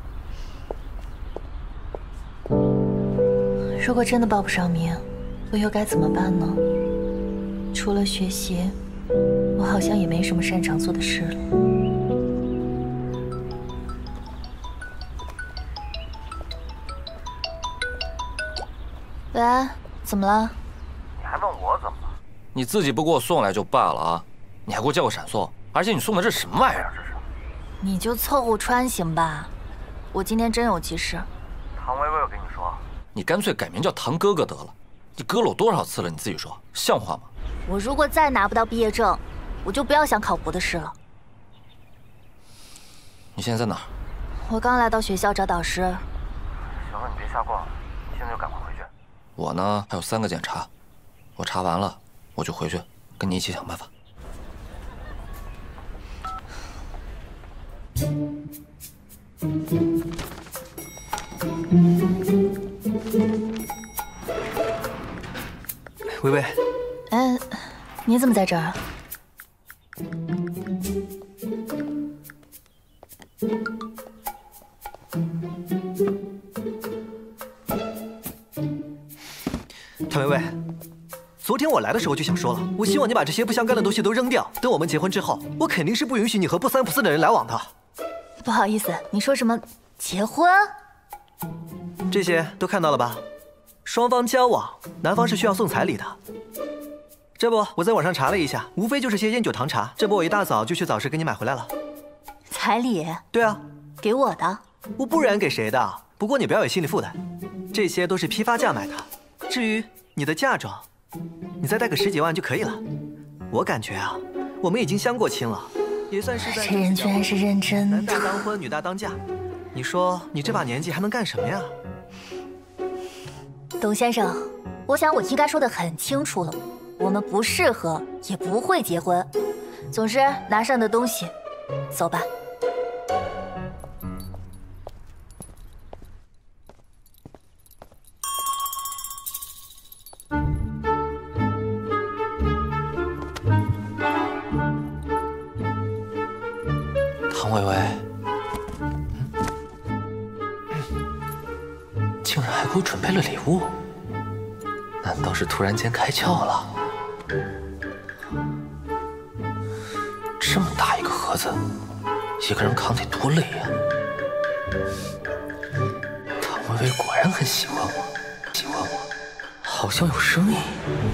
如果真的报不上名，我又该怎么办呢？除了学习，我好像也没什么擅长做的事了。喂，怎么了？ 你还问我怎么了？你自己不给我送来就罢了啊，你还给我叫个闪送，而且你送的这什么玩意儿？这是？ 你就凑合穿行吧，我今天真有急事。 唐薇薇，我跟你说，你干脆改名叫唐哥哥得了。你割了我多少次了？你自己说，像话吗？ 我如果再拿不到毕业证，我就不要想考博的事了。 你现在在哪儿？ 我刚来到学校找导师。 行了，你别瞎逛了，你现在就赶快回去。我呢还有3个检查，我查完了我就回去，跟你一起想办法。 薇薇， 你怎么在这儿？ 谭薇薇，昨天我来的时候就想说了，我希望你把这些不相干的东西都扔掉。等我们结婚之后，我肯定是不允许你和不三不四的人来往的。 不好意思，你说什么结婚？ 这些都看到了吧？双方交往，男方是需要送彩礼的。这不，我在网上查了一下，无非就是些烟酒糖茶。这不，我一大早就去早市给你买回来了。 彩礼？ 对啊， 给我的。 我不然给谁的？不过你不要有心理负担，这些都是批发价买的。至于你的嫁妆，你再带个10几万就可以了。我感觉啊，我们已经相过亲了，也算是在。 这人居然是认真的。 男大当婚，女大当嫁。你说你这把年纪还能干什么呀？ 董先生，我想我应该说得很清楚了，我们不适合，也不会结婚。总之，拿上的东西，走吧。 唐薇薇，竟然还给我准备了礼物，难道是突然间开窍了？这么大一个盒子，一个人扛得多累呀！唐薇薇果然很喜欢我，喜欢我，好像有声音。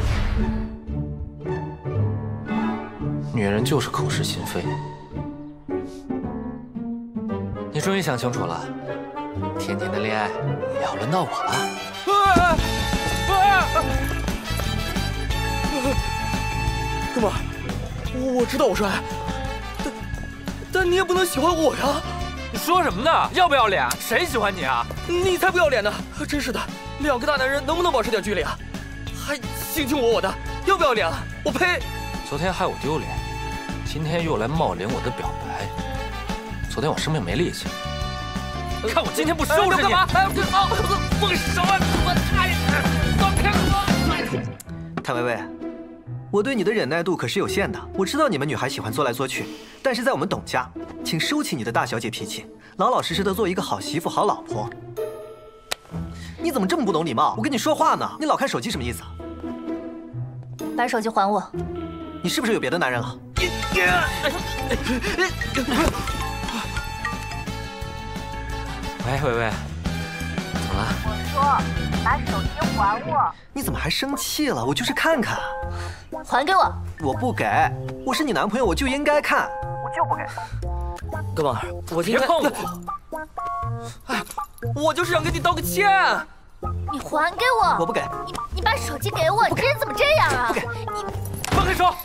女人就是口是心非。你终于想清楚了，甜甜的恋爱也要轮到我了。 哥们儿，我知道我帅，但你也不能喜欢我呀！ 你说什么呢？要不要脸？谁喜欢你啊？ 你才不要脸呢！真是的，2个大男人能不能保持点距离啊？还卿卿我我的，要不要脸啊？我呸！ 昨天害我丢脸，今天又来冒领我的表白。昨天我生病没力气，看我今天不收拾你！ 干嘛？放手啊！放开我！ 谭薇薇，我对你的忍耐度可是有限的。我知道你们女孩喜欢作来作去，但是在我们董家，请收起你的大小姐脾气，老老实实的做一个好媳妇、好老婆。你怎么这么不懂礼貌？我跟你说话呢，你老看手机什么意思？ 把手机还我！ 你是不是有别的男人了？ 喂，薇薇，怎么了？ 我说，把手机还我！ 你怎么还生气了？我就是看看。 还给我！ 我不给，我是你男朋友，我就应该看。 我就不给。哥们儿，我今天别碰我！ 哎，我就是想跟你道个歉。 你还给我！ 我不给。 你把手机给我！你这人怎么这样啊？ 不给！ 你放开手！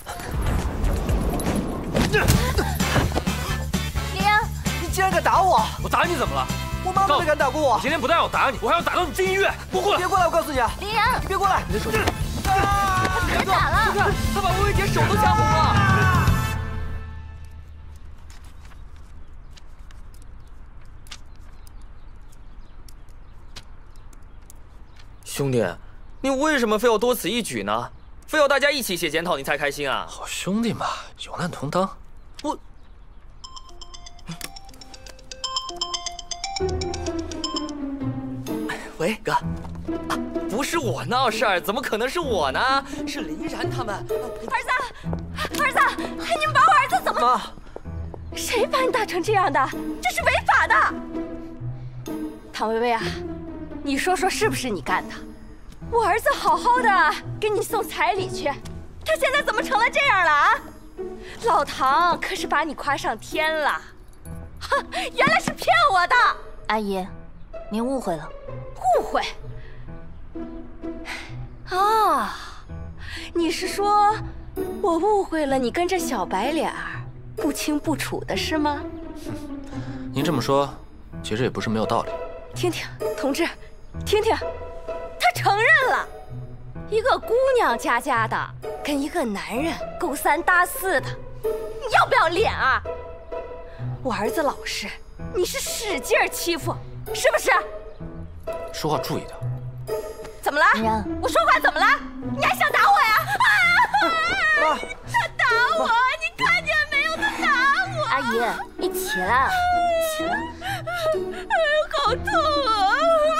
林阳， 你竟然敢打我！ 我打你怎么了？ 我妈都没敢打过我。 今天不但要打你，我还要打到你进医院！给我过来！ 别过来！我告诉你啊， 林阳， 你别过来！你的手机！ 别打了！ 你看，他把薇薇姐手都掐红了。兄弟，你为什么非要多此一举呢？非要大家一起写检讨你才开心啊？ 好兄弟嘛，有难同当。 我。喂，哥，不是我闹事儿，怎么可能是我呢？是林然他们。 儿子，你们把我儿子怎么？ 妈， 谁把你打成这样的？这是违法的！唐薇薇啊，你说说是不是你干的？我儿子好好的给你送彩礼去，他现在怎么成了这样了啊？老唐可是把你夸上天了，哼，原来是骗我的！ 阿姨，您误会了。 误会？啊，你是说我误会了你跟这小白脸儿不清不楚的是吗？ 您这么说，其实也不是没有道理。 听听，同志，听听，他承认了，一个姑娘家的跟一个男人勾三搭四的，你要不要脸啊？我儿子老实，你是使劲欺负，是不是？ 说话注意点。 怎么了？我说话怎么了？你还想打我呀？ 妈， 他打我，你看见没有？他打我！ 阿姨，你起来，起来！ 哎呦，好痛啊！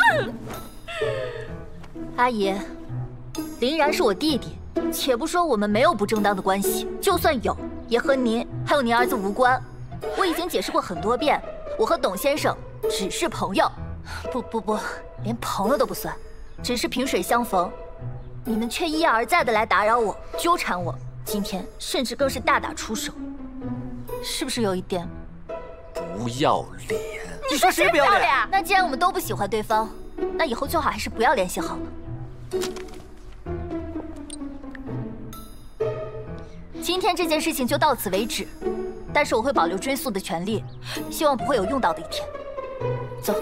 阿姨，林然是我弟弟，且不说我们没有不正当的关系，就算有，也和您还有您儿子无关。我已经解释过很多遍，我和董先生只是朋友。不，连朋友都不算，只是萍水相逢。你们却一而再的来打扰我，纠缠我，今天甚至更是大打出手，是不是有一点不要脸？ 你说谁不要脸？那既然我们都不喜欢对方，那以后最好还是不要联系好了。今天这件事情就到此为止，但是我会保留追诉的权利，希望不会有用到的一天。走。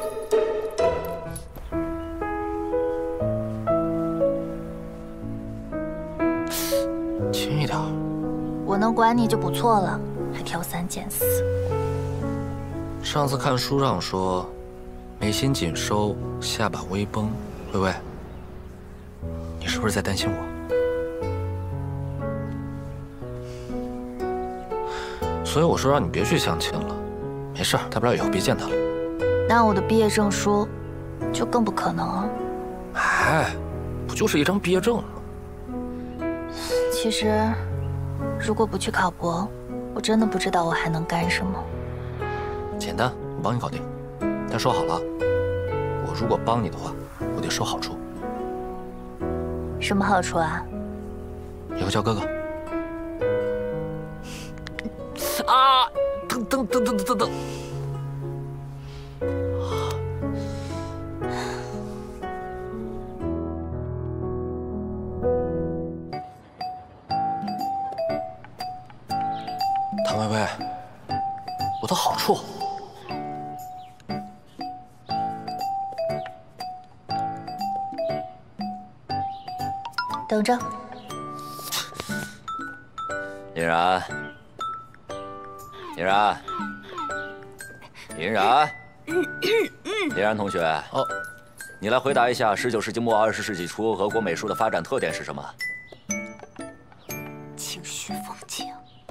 轻一点。 我能管你就不错了，还挑三拣四。 上次看书上说，眉心紧收，下巴微绷。薇薇，你是不是在担心我？所以我说让你别去相亲了，没事，大不了以后别见他了。 那我的毕业证书就更不可能了。 哎，不就是一张毕业证吗？ 其实，如果不去考博，我真的不知道我还能干什么。 简单，我帮你搞定。但说好了，我如果帮你的话，我得收好处。 什么好处啊？ 以后叫哥哥。啊！等。唐薇薇，我的好处。 等着。 林然，林然同学， 哦， 你来回答一下19世纪末20世纪初俄国美术的发展特点是什么？ 情绪风景。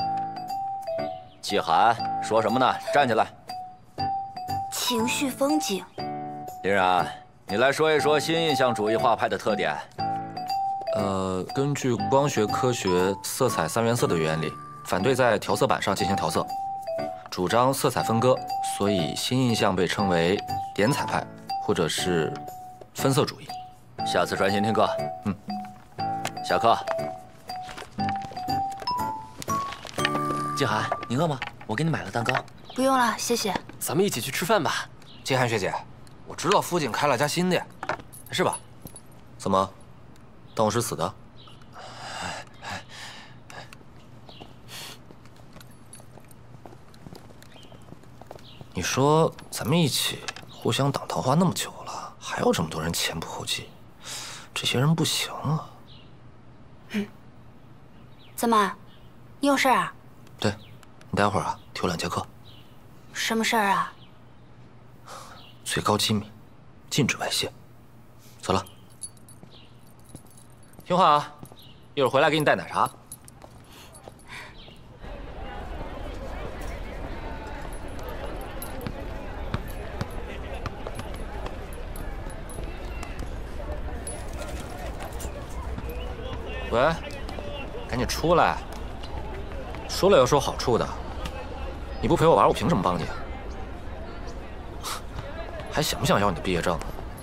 季寒，说什么呢？站起来。 情绪风景。 林然，你来说一说新印象主义画派的特点。 根据光学科学色彩三原色的原理，反对在调色板上进行调色，主张色彩分割，所以新印象被称为点彩派，或者是分色主义。 下次专心听课。下课。季寒，你饿吗？我给你买了蛋糕。 不用了，谢谢。 咱们一起去吃饭吧。 季寒学姐，我知道附近开了家新店， 是吧？怎么，当我是死的？你说咱们一起互相挡桃花那么久了，还有这么多人前仆后继，这些人不行啊。 怎么，你有事啊？ 对，你待会儿啊替我2节课。 什么事儿啊？ 最高机密，禁止外泄。走了，听话啊，一会儿回来给你带奶茶。喂，赶紧出来！说了要说好处的，你不陪我玩，我凭什么帮你啊？还想不想要你的毕业证？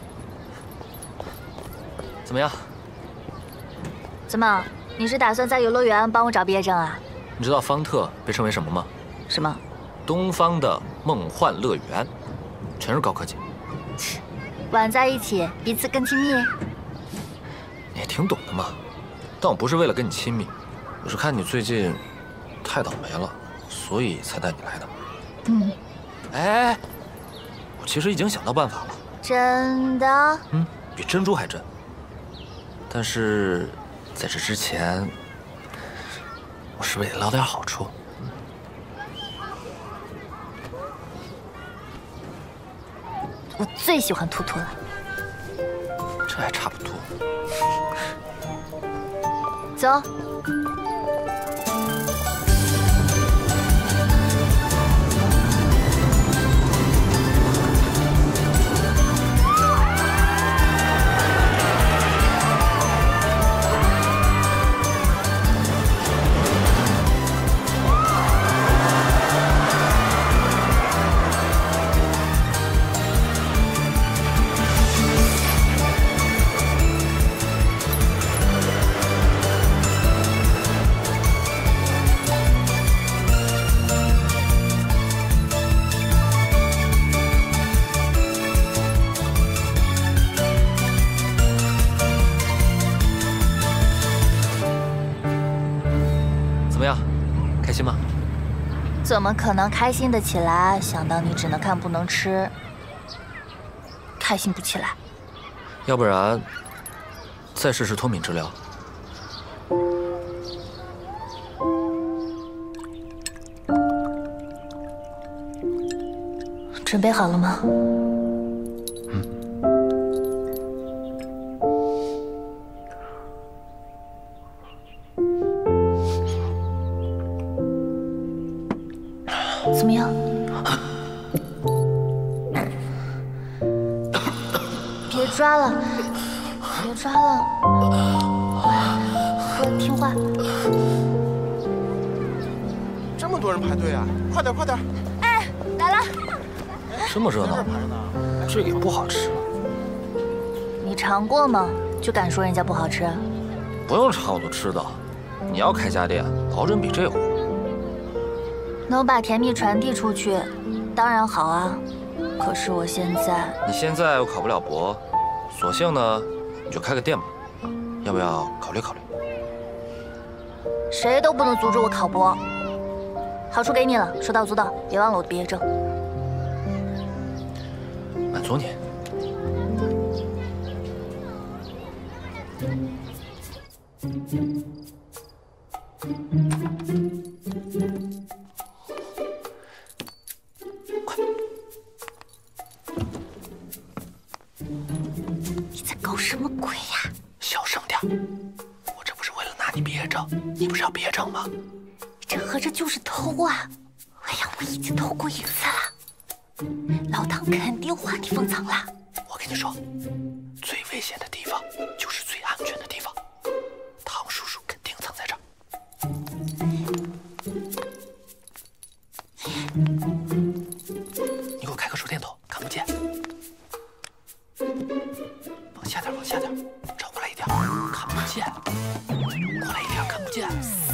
怎么样？ 怎么，你是打算在游乐园帮我找毕业证啊？ 你知道方特被称为什么吗？ 什么？ 东方的梦幻乐园，全是高科技。 玩在一起，彼此更亲密。 你也挺懂的嘛。但我不是为了跟你亲密，我是看你最近太倒霉了，所以才带你来的。哎，我其实已经想到办法了。 真的？ 比珍珠还真。但是在这之前，我是不是得捞点好处？ 我最喜欢兔兔了。 这还差不多。 走。 开心吗？ 怎么可能开心得起来？想到你只能看不能吃，开心不起来。 要不然，再试试脱敏治疗。 准备好了吗？怎么样？别抓了，别抓了，我听话。 这么多人排队啊！快点，快点！ 哎，来了！ 这么热闹吗？这个也不好吃。 你尝过吗？就敢说人家不好吃？ 不用尝，我都知道。你要开家店，保准比这火。 能把甜蜜传递出去，当然好啊。可是我现在…… 你现在又考不了博，索性呢，你就开个店吧。要不要考虑考虑？ 谁都不能阻止我考博。好处给你了，说到做到，别忘了我的毕业证。 满足你。 你在搞什么鬼呀？ 小声点！我这不是为了拿你毕业证，你不是要毕业证吗？ 这合着就是偷啊！哎呀，我已经偷过1次了，老唐肯定挖地方藏了。 我跟你说，最危险的地方就是最安全的地方。唐叔叔肯定藏在这儿。你给我开个手电筒，看不见。往下点，往下点，找过来一点，看不见。过来一点，看不见。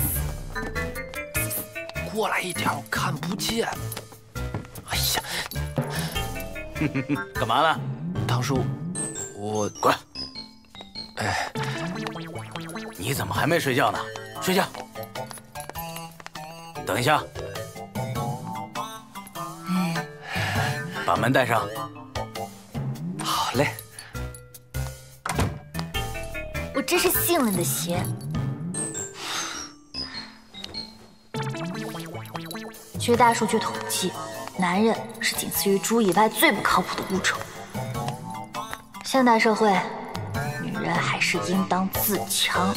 过来一点，我看不见。哎呀， 干嘛呢？ 唐叔，我我滚！哎，你怎么还没睡觉呢？睡觉。等一下，把门带上。 好嘞。 我真是信了你的邪。据大数据统计，男人是仅次于猪以外最不靠谱的物种。现代社会，女人还是应当自强。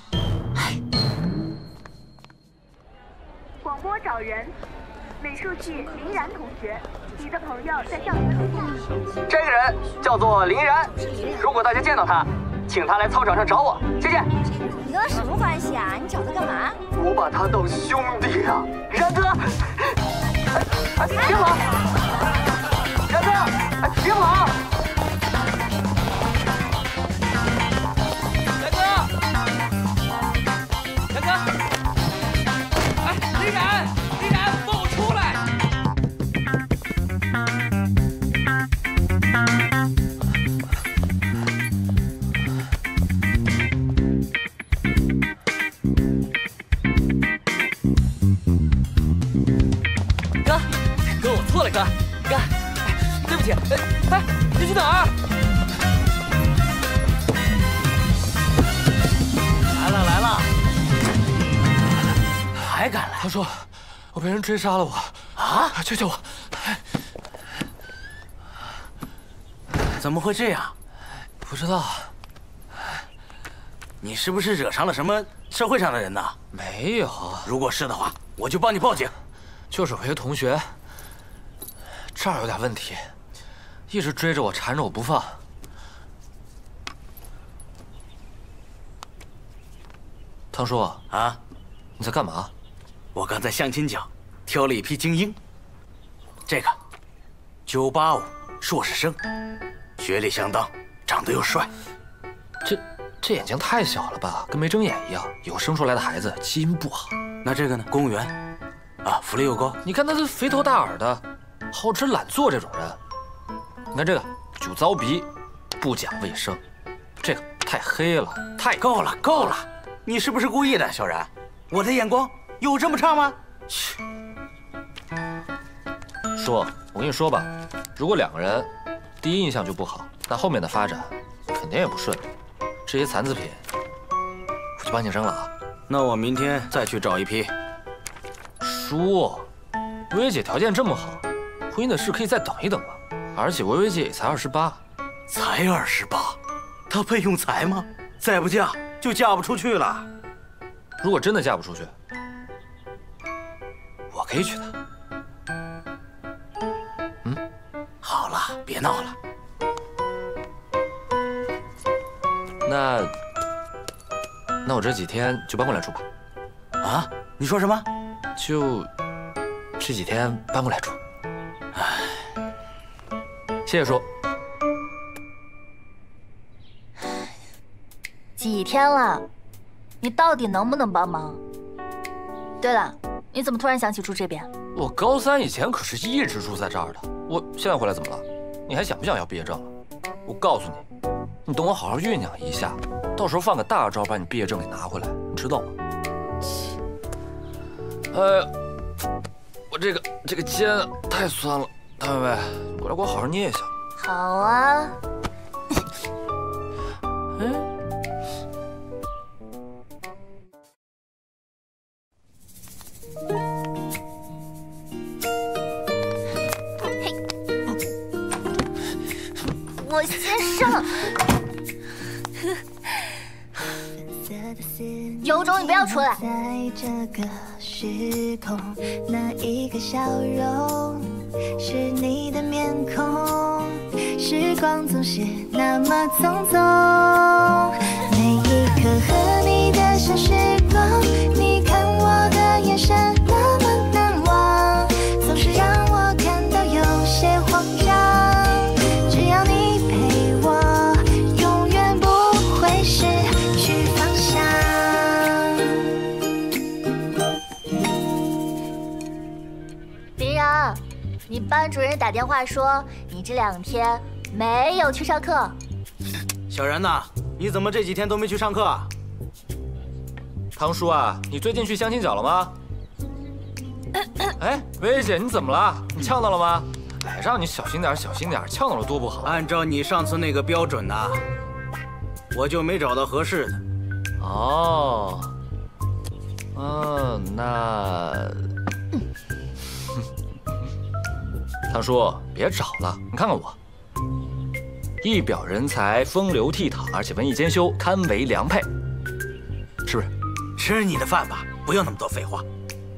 广播找人，美术系林然同学，你的朋友在校园路上。 这个人叫做林然，如果大家见到他，请他来操场上找我，谢谢。 你跟他什么关系啊？你找他干嘛？ 我把他当兄弟啊，然哥！别跑！然哥，别跑！ 然哥，然哥，哎，林然，放我出来！哥，我错了，哥，对不起，哎，你去哪儿？ 来了，还敢来？ 他说我被人追杀了我啊！ 救救我！ 怎么会这样？ 不知道。 你是不是惹上了什么社会上的人呢？ 没有。 如果是的话，我就帮你报警。 就是我一个同学，这儿有点问题，一直追着我缠着我不放。汤叔啊， 你在干嘛？ 我刚在相亲角挑了一批精英。这个，985硕士生，学历相当，长得又帅。 这眼睛太小了吧，跟没睁眼一样。以后生出来的孩子基因不好。 那这个呢？公务员，啊，福利又高。 你看他这肥头大耳的，好吃懒做这种人。你看这个酒糟鼻，不讲卫生。这个太黑了，太够了！你是不是故意的，小然？我的眼光有这么差吗？ 切！叔，我跟你说吧，如果两个人第一印象就不好，那后面的发展肯定也不顺利。这些残次品，我就帮你扔了啊。 那我明天再去找一批。 叔，薇薇姐条件这么好，婚姻的事可以再等一等嘛。而且薇薇姐也才28， 才28，她配用才吗？再不嫁就嫁不出去了。 如果真的嫁不出去，我可以娶她。 好了，别闹了。 那我这几天就搬过来住吧。 啊？你说什么？ 就这几天搬过来住。唉，谢谢叔。 几天了，你到底能不能帮忙？对了，你怎么突然想起住这边？ 我高3以前可是一直住在这儿的，我现在回来怎么了？你还想不想要毕业证了？我告诉你，你等我好好酝酿一下，到时候放个大招把你毕业证给拿回来，你知道吗？哎呀，我这个肩太酸了，大妹妹，你过来给我好好捏一下。 好啊。我先上。有种你不要出来。在这个时空，那一个笑容是你的面孔，时光总是那么匆匆，每一刻和你的小时光，你看我的眼神那么难忘，总是让我感到有些慌张，只要你陪我，永远不会失去方向。林然，你班主任打电话说你这2天没有去上课。 小然呐，你怎么这几天都没去上课啊？ 汤叔啊，你最近去相亲角了吗？哎，薇薇姐，你怎么了？你呛到了吗？哎，让你小心点，小心点，呛到了多不好。 按照你上次那个标准呐，我就没找到合适的。 哦，那，汤叔别找了，你看看我，一表人才，风流倜傥，而且文艺兼修，堪为良配，是不是？ 吃你的饭吧，不用那么多废话。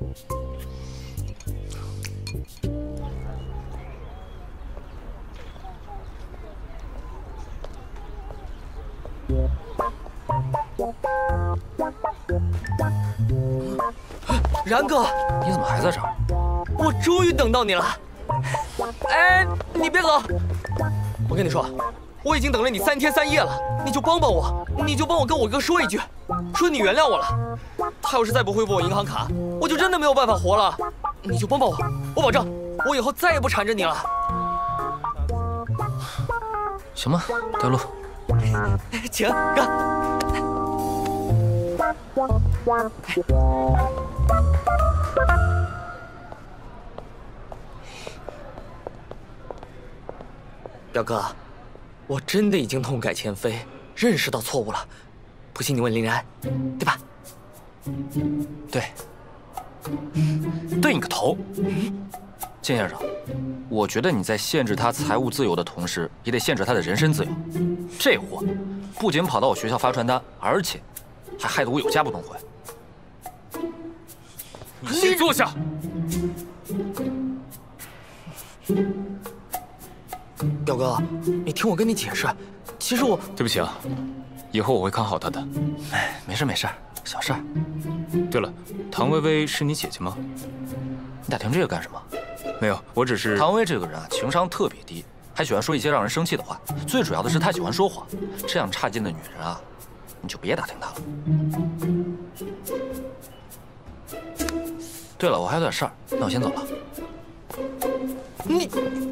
然哥， 你怎么还在这儿？ 我终于等到你了。哎，你别走！我跟你说，我已经等了你3天3夜了，你就帮帮我，你就帮我跟我哥说一句，说你原谅我了。他要是再不恢复我银行卡，我就真的没有办法活了。你就帮帮我，我保证，我以后再也不缠着你了。 行吧，带路。 请哥。表哥，我真的已经痛改前非，认识到错误了。不信你问林然，对吧？ 对。对你个头！金先生，我觉得你在限制他财务自由的同时，也得限制他的人身自由。这货不仅跑到我学校发传单，而且还害得我有家不能回。 你先坐下。 表哥，你听我跟你解释，其实我…… 对不起啊，以后我会看好他的。 哎，没事没事，小事儿。 对了，唐薇薇是你姐姐吗？ 你打听这个干什么？ 没有，我只是…… 唐薇这个人啊，情商特别低，还喜欢说一些让人生气的话。最主要的是，她喜欢说谎。这样差劲的女人啊，你就别打听她了。对了，我还有点事儿，那我先走了。 你。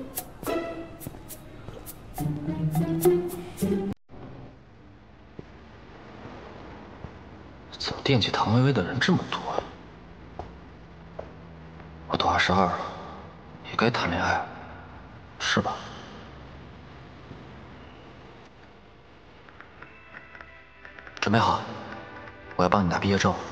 怎么惦记唐薇薇的人这么多呀？我都22了，也该谈恋爱，是吧？准备好，我要帮你拿毕业证。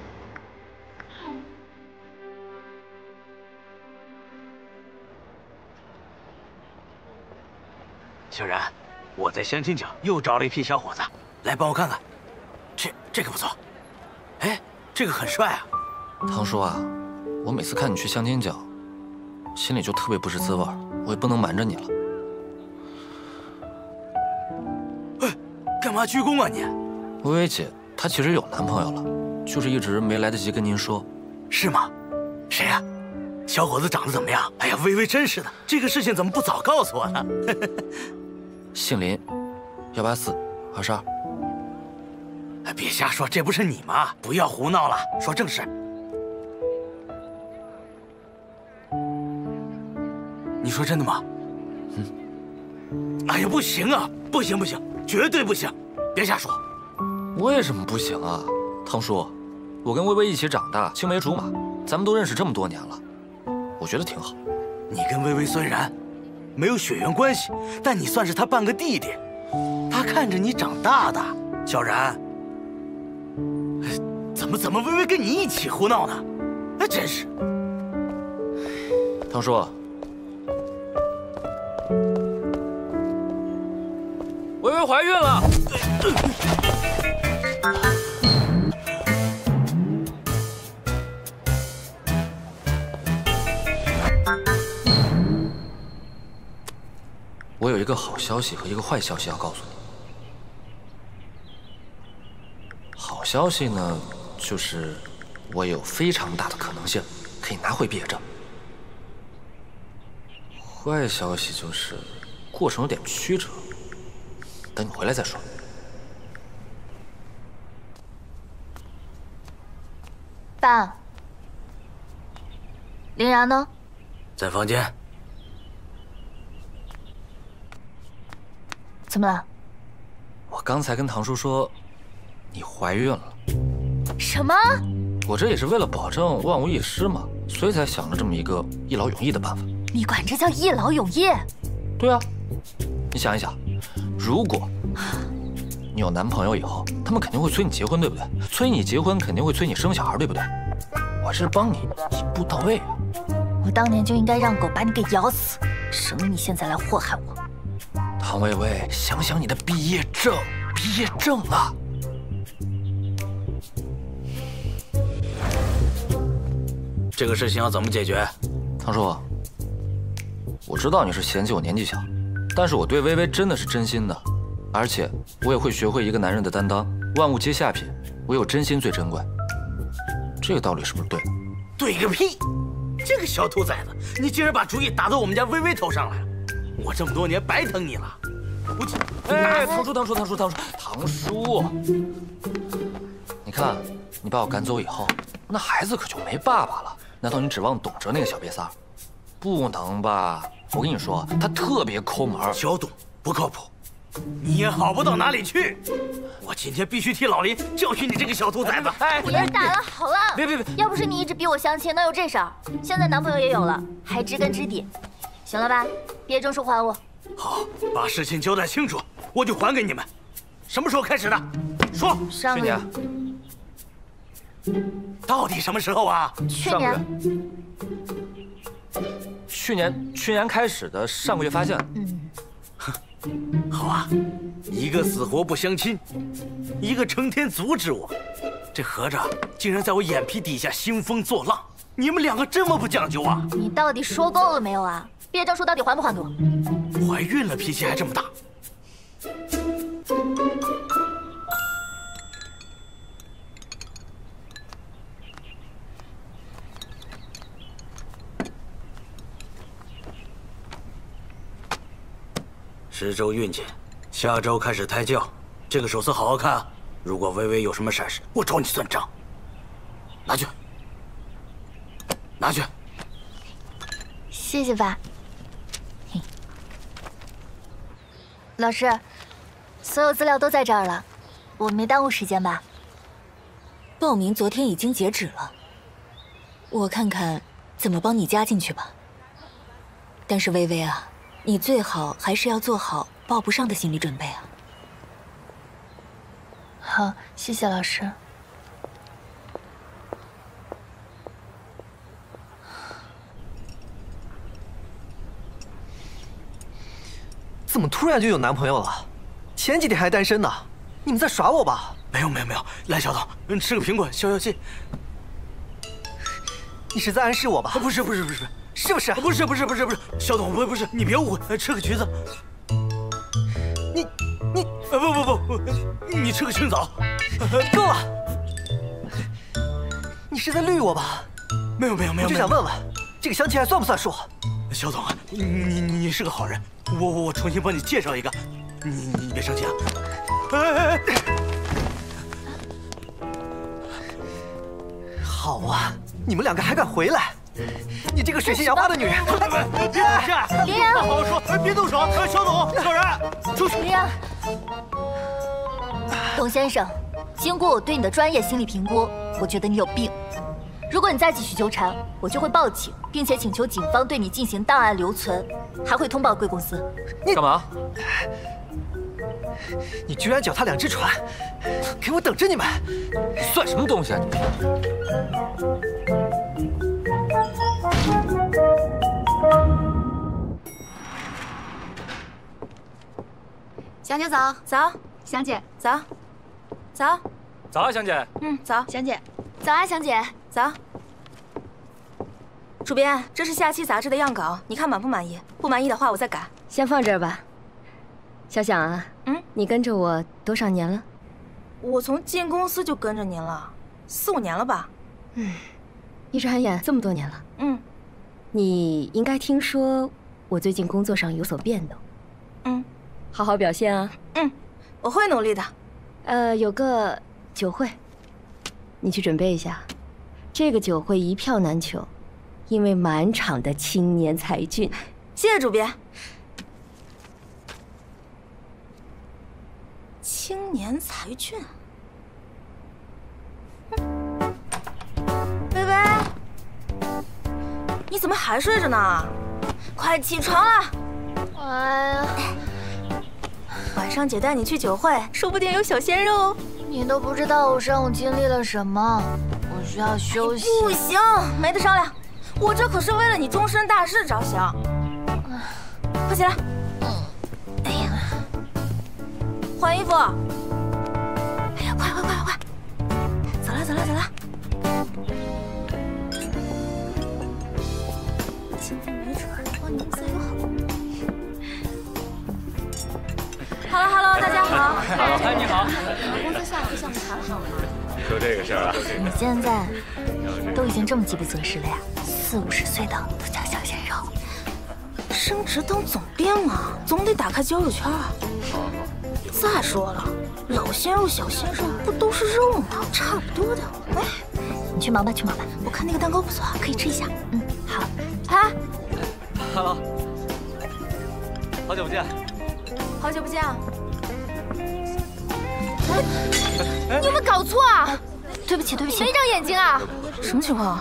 小然，我在相亲角又找了一批小伙子，来帮我看看。这个不错，哎，这个很帅啊。 唐叔啊，我每次看你去相亲角，心里就特别不是滋味，我也不能瞒着你了。 哎，干嘛鞠躬啊你？ 薇薇姐她其实有男朋友了，就是一直没来得及跟您说。 是吗？谁呀？小伙子长得怎么样？哎呀，薇薇真是的，这个事情怎么不早告诉我呢？ 姓林，184、22。 哎，别瞎说，这不是你吗？不要胡闹了，说正事。你说真的吗？哎呀，不行啊，不行，绝对不行，别瞎说。 为什么不行啊，汤叔？我跟薇薇一起长大，青梅竹马，咱们都认识这么多年了，我觉得挺好。 你跟薇薇虽然没有血缘关系，但你算是她半个弟弟，她看着你长大的。小然，怎么薇薇跟你一起胡闹呢？哎，真是。 汤叔，薇薇怀孕了。我有一个好消息和一个坏消息要告诉你。好消息呢，就是我有非常大的可能性可以拿回毕业证。坏消息就是过程有点曲折，等你回来再说。 爸，林然呢？ 在房间。 怎么了？ 我刚才跟唐叔说，你怀孕了。 什么？ 我这也是为了保证万无一失嘛，所以才想了这么一个一劳永逸的办法。 你管这叫一劳永逸？ 对啊，你想一想，如果你有男朋友以后，他们肯定会催你结婚，对不对？催你结婚肯定会催你生小孩，对不对？我是帮你一步到位啊。 我当年就应该让狗把你给咬死，省得你现在来祸害我。 唐薇薇，想想你的毕业证啊！ 这个事情要怎么解决？ 唐叔，我知道你是嫌弃我年纪小，但是我对薇薇真的是真心的，而且我也会学会一个男人的担当。万物皆下品，唯有真心最珍贵。这个道理是不是对的？ 对个屁！这个小兔崽子，你竟然把主意打到我们家薇薇头上来了！我这么多年白疼你了。 哎，唐叔，你看，你把我赶走以后，那孩子可就没爸爸了。难道你指望董哲那个小瘪三？不能吧！我跟你说，他特别抠门。 小董不靠谱，你也好不到哪里去。我今天必须替老林教训你这个小兔崽子！ 哎，别打了，好了， 别！ 要不是你一直逼我相亲，哪有这事儿？现在男朋友也有了，还知根知底，行了吧？毕业证书还我。 好，把事情交代清楚，我就还给你们。什么时候开始的？说。 上个月。 到底什么时候啊？ 去年。 去年开始的，上个月发现。 好啊，一个死活不相亲，一个成天阻止我，这合着竟然在我眼皮底下兴风作浪。你们两个这么不讲究啊？ 你到底说够了没有啊？毕业证书到底还不还给我？ 怀孕了脾气还这么大。10周孕检，下周开始胎教。这个手册好好看啊！如果薇薇有什么闪失，我找你算账。拿去，拿去。 谢谢爸。老师，所有资料都在这儿了，我没耽误时间吧？ 报名昨天已经截止了，我看看怎么帮你加进去吧。但是薇薇啊，你最好还是要做好报不上的心理准备啊。 好，谢谢老师。 怎么突然就有男朋友了？前几天还单身呢，你们在耍我吧？ 没有，来，小董，吃个苹果消消气。 你是在暗示我吧？ 不是， 是不是？ 不是，小董，不是，你别误会，吃个橘子。你，不，你吃个青枣。 够了！你是在绿我吧？ 没有。 我就想问问，这个相亲还算不算数？ 小董，你是个好人，我重新帮你介绍一个，你别生气啊。哎！ 好啊，你们两个还敢回来？你这个水性杨花的女人！ 别打架！ 林阳， 好好说，别动手！小董，小然，出去！ 林阳，董先生，经过我对你的专业心理评估，我觉得你有病。如果你再继续纠缠，我就会报警，并且请求警方对你进行档案留存，还会通报贵公司。 你干嘛？ 你居然脚踏两只船，给我等着你们！ 算什么东西啊你？ 香姐早， 香姐早。 早啊，香姐。 早， 香姐。 早啊，香姐。 早。主编，这是下期杂志的样稿，你看满不满意？不满意的话，我再改。 先放这儿吧。小想啊，你跟着我多少年了？ 我从进公司就跟着您了，4、5年了吧。 一转眼这么多年了。你应该听说我最近工作上有所变动。好好表现啊。 我会努力的。 有个酒会，你去准备一下。这个酒会一票难求，因为满场的青年才俊。 谢谢主编。 青年才俊。微微，你怎么还睡着呢？快起床了！ 哎呀， 晚上姐带你去酒会，说不定有小鲜肉哦。 你都不知道我上午经历了什么，我需要休息。 不行，没得商量，我这可是为了你终身大事着想。快起来！哎呀，换衣服！哎呀，快！走了！今天没准帮你们再有好。Hello， 大家好。 哎，你好。 公司下午对项目谈好了。 说这个事儿啊？ 你现在都已经这么饥不择食了呀？40、50岁的都叫小鲜肉。 升职当总编嘛，总得打开交友圈啊。再说了，老鲜肉、小鲜肉不都是肉吗？差不多的。哎， 你去忙吧。 我看那个蛋糕不错，可以吃一下。 好。 哎 ，Hello， 好久不见。 好久不见啊！你有没有搞错啊？ 对不起， 你没长眼睛啊？什么情况？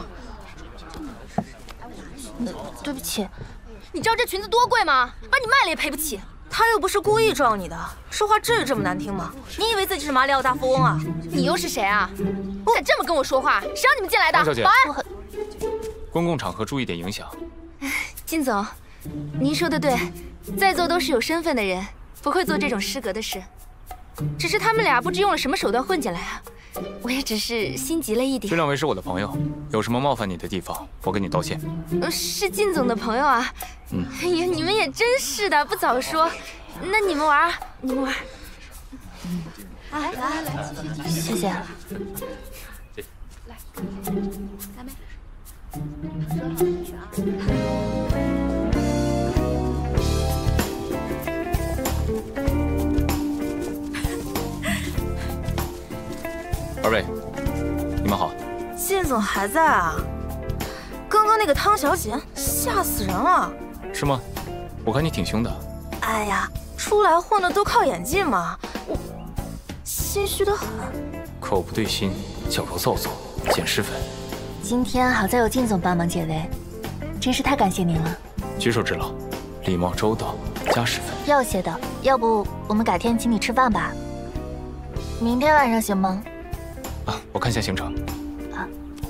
对不起， 你知道这裙子多贵吗？把你卖了也赔不起。他又不是故意撞你的，说话至于这么难听吗？你以为自己是马里奥大富翁啊？你又是谁啊？敢这么跟我说话？谁让你们进来的？ 王小姐， 保安！ 公共场合注意点影响。 金总，您说的对，在座都是有身份的人，不会做这种失格的事。只是他们俩不知用了什么手段混进来啊，我也只是心急了一点。 这两位是我的朋友，有什么冒犯你的地方，我跟你道歉。 是靳总的朋友啊。哎呀，你们也真是的，不早说。那你们玩，你们玩。 来， 谢谢。 来，来没？ 二位，你们好。 靳总还在啊？刚刚那个汤小姐吓死人了。 是吗？我看你挺凶的。 哎呀，出来混的都靠演技嘛，我心虚得很。 口不对心，矫揉造作，捡尸粉。 今天好在有靳总帮忙解围，真是太感谢您了。 举手之劳，礼貌周到，加10分。 要谢的，要不我们改天请你吃饭吧？明天晚上行吗？ 啊，我看一下行程。 啊。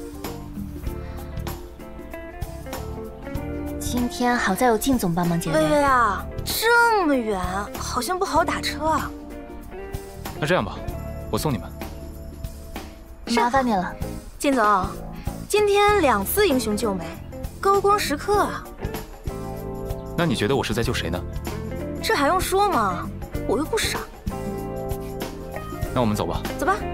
今天好在有靳总帮忙解围。 薇薇啊，这么远，好像不好打车啊。 那这样吧，我送你们。 麻烦你了， 靳总。今天2次英雄救美，高光时刻啊！ 那你觉得我是在救谁呢？ 这还用说吗？我又不傻。 那我们走吧。 走吧。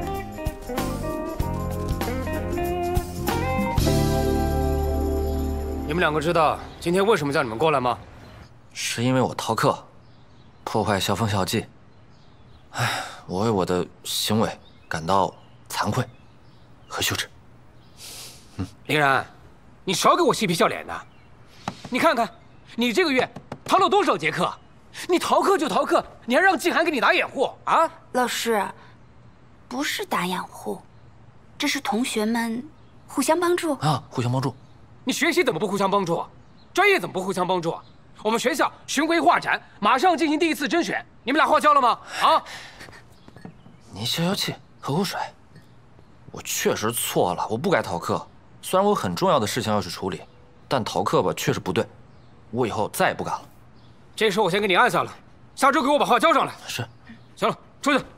你们2个知道今天为什么叫你们过来吗？ 是因为我逃课，破坏校风校纪。唉，我为我的行为感到惭愧和羞耻。 林然，你少给我嬉皮笑脸的！你看看，你这个月逃了多少节课？你逃课就逃课，你还让季涵给你打掩护啊？ 老师，不是打掩护，这是同学们互相帮助啊，互相帮助。 你学习怎么不互相帮助？专业怎么不互相帮助？我们学校循规划展，马上进行第1次甄选，你们俩话交了吗？啊！ 你消消气，喝口水。我确实错了，我不该逃课。虽然我有很重要的事情要去处理，但逃课吧确实不对，我以后再也不敢了。 这事我先给你按下了，下周给我把话交上来。 是。 行了，出去。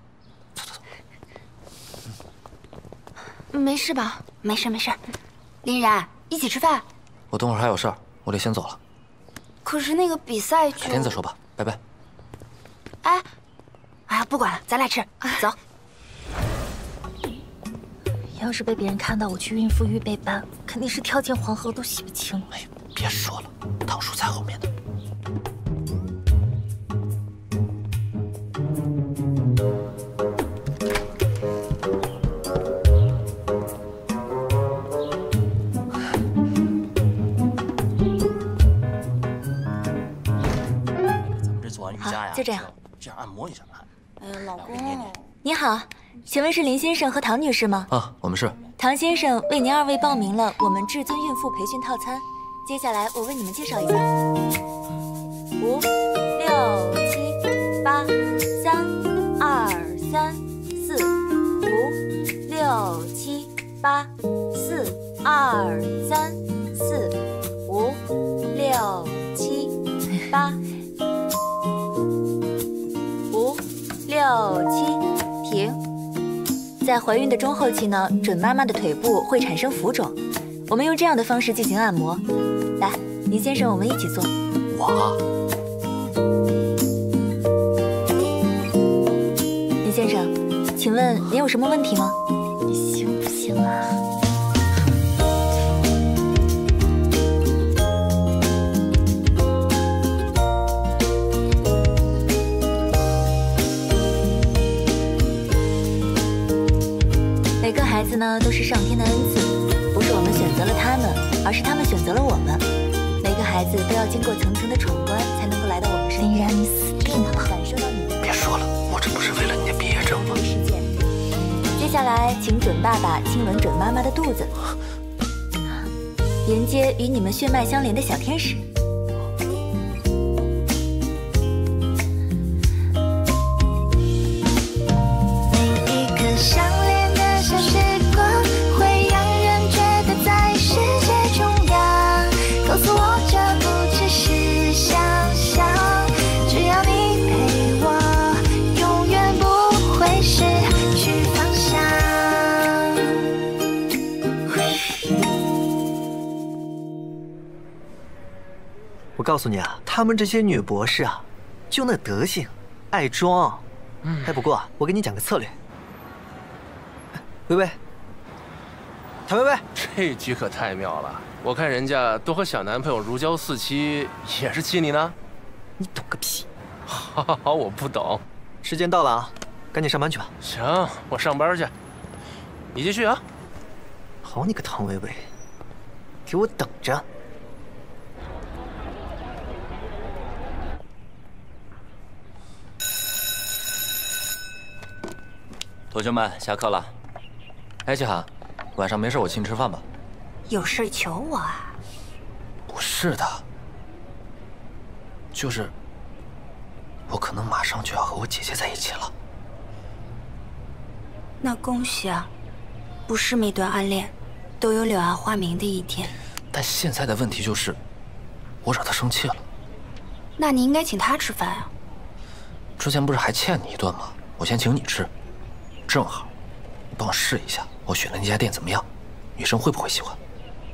没事吧？没事。林然，一起吃饭。 我等会儿还有事儿，我得先走了。 可是那个比赛就…… 改天再说吧，拜拜。 哎呀，不管了，咱俩吃，走。 要是被别人看到我去孕妇预备班，肯定是跳进黄河都洗不清。 哎呀，别说了，汤叔在后面呢。 咱们这做完瑜伽呀， 就这样， 这样按摩一下。 哎呀，老公， 你好，请问是林先生和唐女士吗？ 啊，我们是。 唐先生为您2位报名了我们至尊孕妇培训套餐，接下来我为你们介绍一下。5、6、7、8、3、2、3、4、5、6、7、8、4、2、3、4、5、6、7、8、5、6、7，停。在怀孕的中后期呢，准妈妈的腿部会产生浮肿，我们用这样的方式进行按摩。来，林先生，我们一起做。 我。 林先生，请问您有什么问题吗？你行不行啊？每个孩子呢都是上天的恩赐，不是我们选择了他们，而是他们选择了我们。每个孩子都要经过层层的闯关，才能够来到我们身边。林然，你死定了！感受到你的。 别说了，我这不是为了你的毕业证吗？ 接下来，请准爸爸亲吻准妈妈的肚子，连接与你们血脉相连的小天使。 我告诉你啊，她们这些女博士啊，就那德行，爱装。哎，不过我给你讲个策略。薇薇，谭薇薇， 这局可太妙了！我看人家都和小男朋友如胶似漆，也是气你呢？ 你懂个屁！ 好，我不懂。 时间到了啊，赶紧上班去吧。 行，我上班去。你继续啊。 好你个唐薇薇，给我等着！ 同学们，下课了。 哎，季涵，晚上没事我请你吃饭吧。 有事求我啊？ 不是的，就是我可能马上就要和我姐姐在一起了。 那恭喜啊！不是每段暗恋都有柳暗花明的一天。 但现在的问题就是，我惹她生气了。 那你应该请她吃饭啊。 之前不是还欠你一顿吗？我先请你吃。正好，你帮我试一下，我选的那家店怎么样？女生会不会喜欢？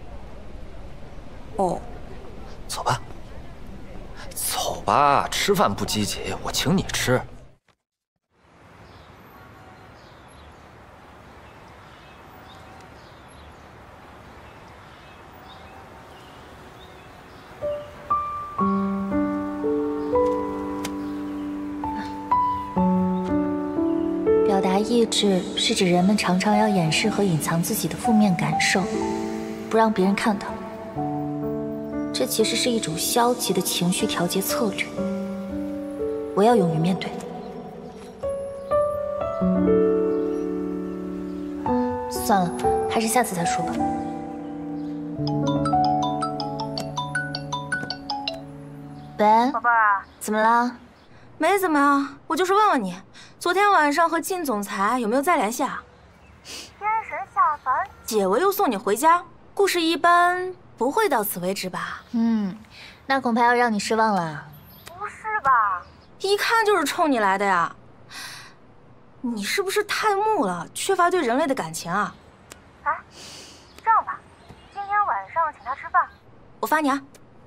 哦， 走吧，走吧，吃饭不积极，我请你吃。 表达意志是指人们常常要掩饰和隐藏自己的负面感受，不让别人看到。这其实是一种消极的情绪调节策略。我要勇于面对。算了，还是下次再说吧。喂， 宝贝儿啊， 怎么啦？ 没怎么样，我就是问问你，昨天晚上和靳总裁有没有再联系啊？ 天神下凡， 解围又送你回家，故事一般不会到此为止吧？ 那恐怕要让你失望了。 不是吧？ 一看就是冲你来的呀！你是不是太木了，缺乏对人类的感情啊？ 哎，这样吧，今天晚上请他吃饭， 我发你啊。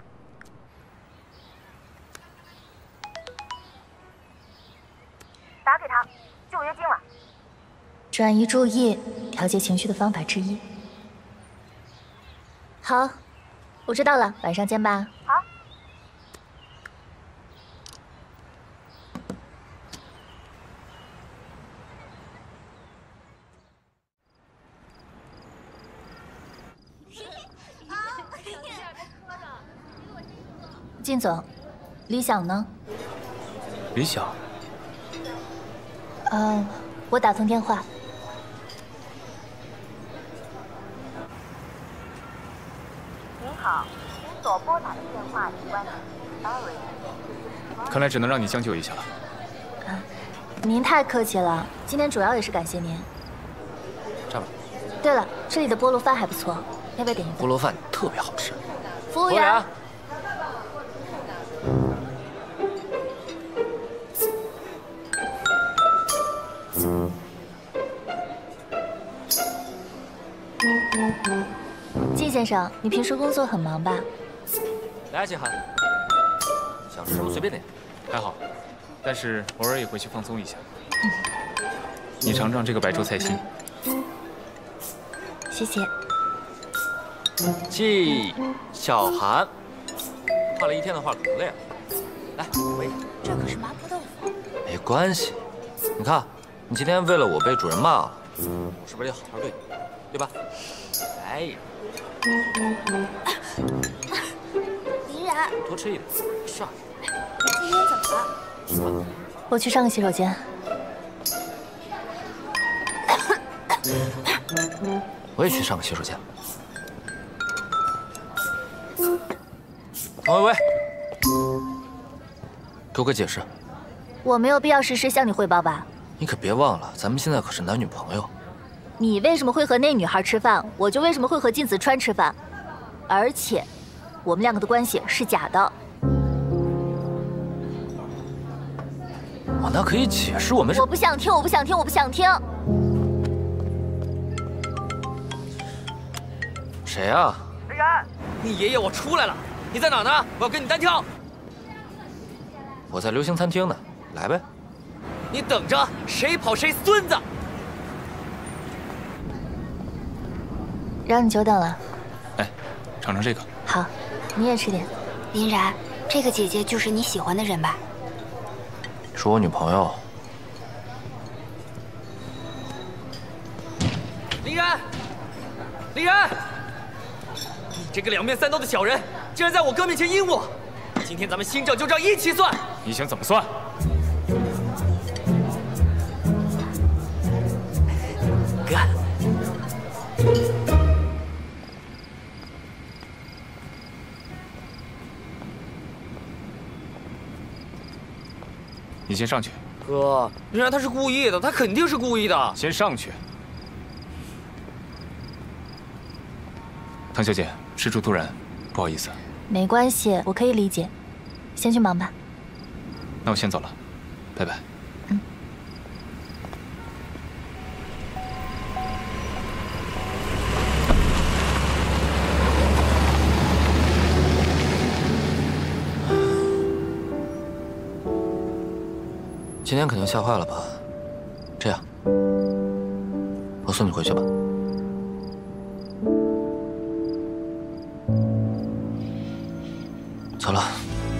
打给他，就约今晚。 转移注意，调节情绪的方法之一。好，我知道了，晚上见吧。 好。 靳总，理想呢？ 理想， 我打通电话。 您好，您所拨打的电话已关机。Sorry。 看来只能让你将就一下了。 您太客气了，今天主要也是感谢您。 这吧。 对了，这里的菠萝饭还不错，要不要点一份？ 菠萝饭特别好吃。 服务员。季先生，你平时工作很忙吧？ 来，季寒，想吃什么随便点。 还好，但是偶尔也会去放松一下。你尝尝这个白灼菜心。 谢谢。 季小寒，画了一天的画可能累了，来，我也。 这可是麻婆豆腐。 没关系，你看，你今天为了我被主任骂了，我是不是得好好对你，对吧？来。 林然， 多吃一点，上。 今天怎么了？ 我去上个洗手间。 我也去上个洗手间。王薇薇，给我个解释。 我没有必要时时向你汇报吧？ 你可别忘了，咱们现在可是男女朋友。 你为什么会和那女孩吃饭，我就为什么会和靳子川吃饭，而且，我们两个的关系是假的。 我那可以解释，我们是…… 我不想听，我不想听，我不想听。 谁啊？ 林然，你爷爷我出来了，你在哪呢？我要跟你单挑。 我在流星餐厅呢，来呗。 你等着，谁跑谁孙子。 让你久等了。 哎，尝尝这个。 好，你也吃点。 林然，这个姐姐就是你喜欢的人吧？ 是我女朋友。 林然，林然，你这个两面三刀的小人，竟然在我哥面前阴我！今天咱们新账就这样一起算。 你想怎么算？ 哥。 你先上去。 哥，林然他是故意的，他肯定是故意的。 先上去。唐小姐，事出突然，不好意思。 没关系，我可以理解。先去忙吧。 那我先走了，拜拜。 今天肯定吓坏了吧？这样，我送你回去吧。走了。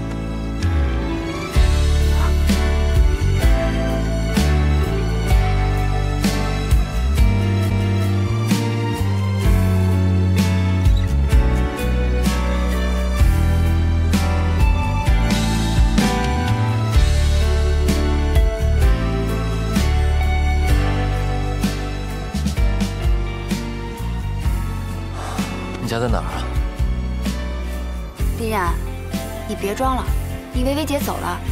你家在哪儿啊？ 林然，你别装了，你薇薇姐走了。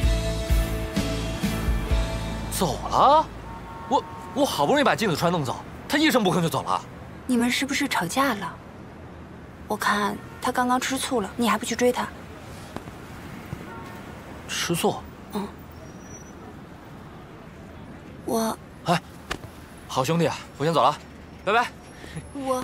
走了？我好不容易把靳子川弄走，他一声不吭就走了。 你们是不是吵架了？我看他刚刚吃醋了，你还不去追他？ 吃醋？ 嗯。我…… 哎，好兄弟，我先走了，拜拜。 我。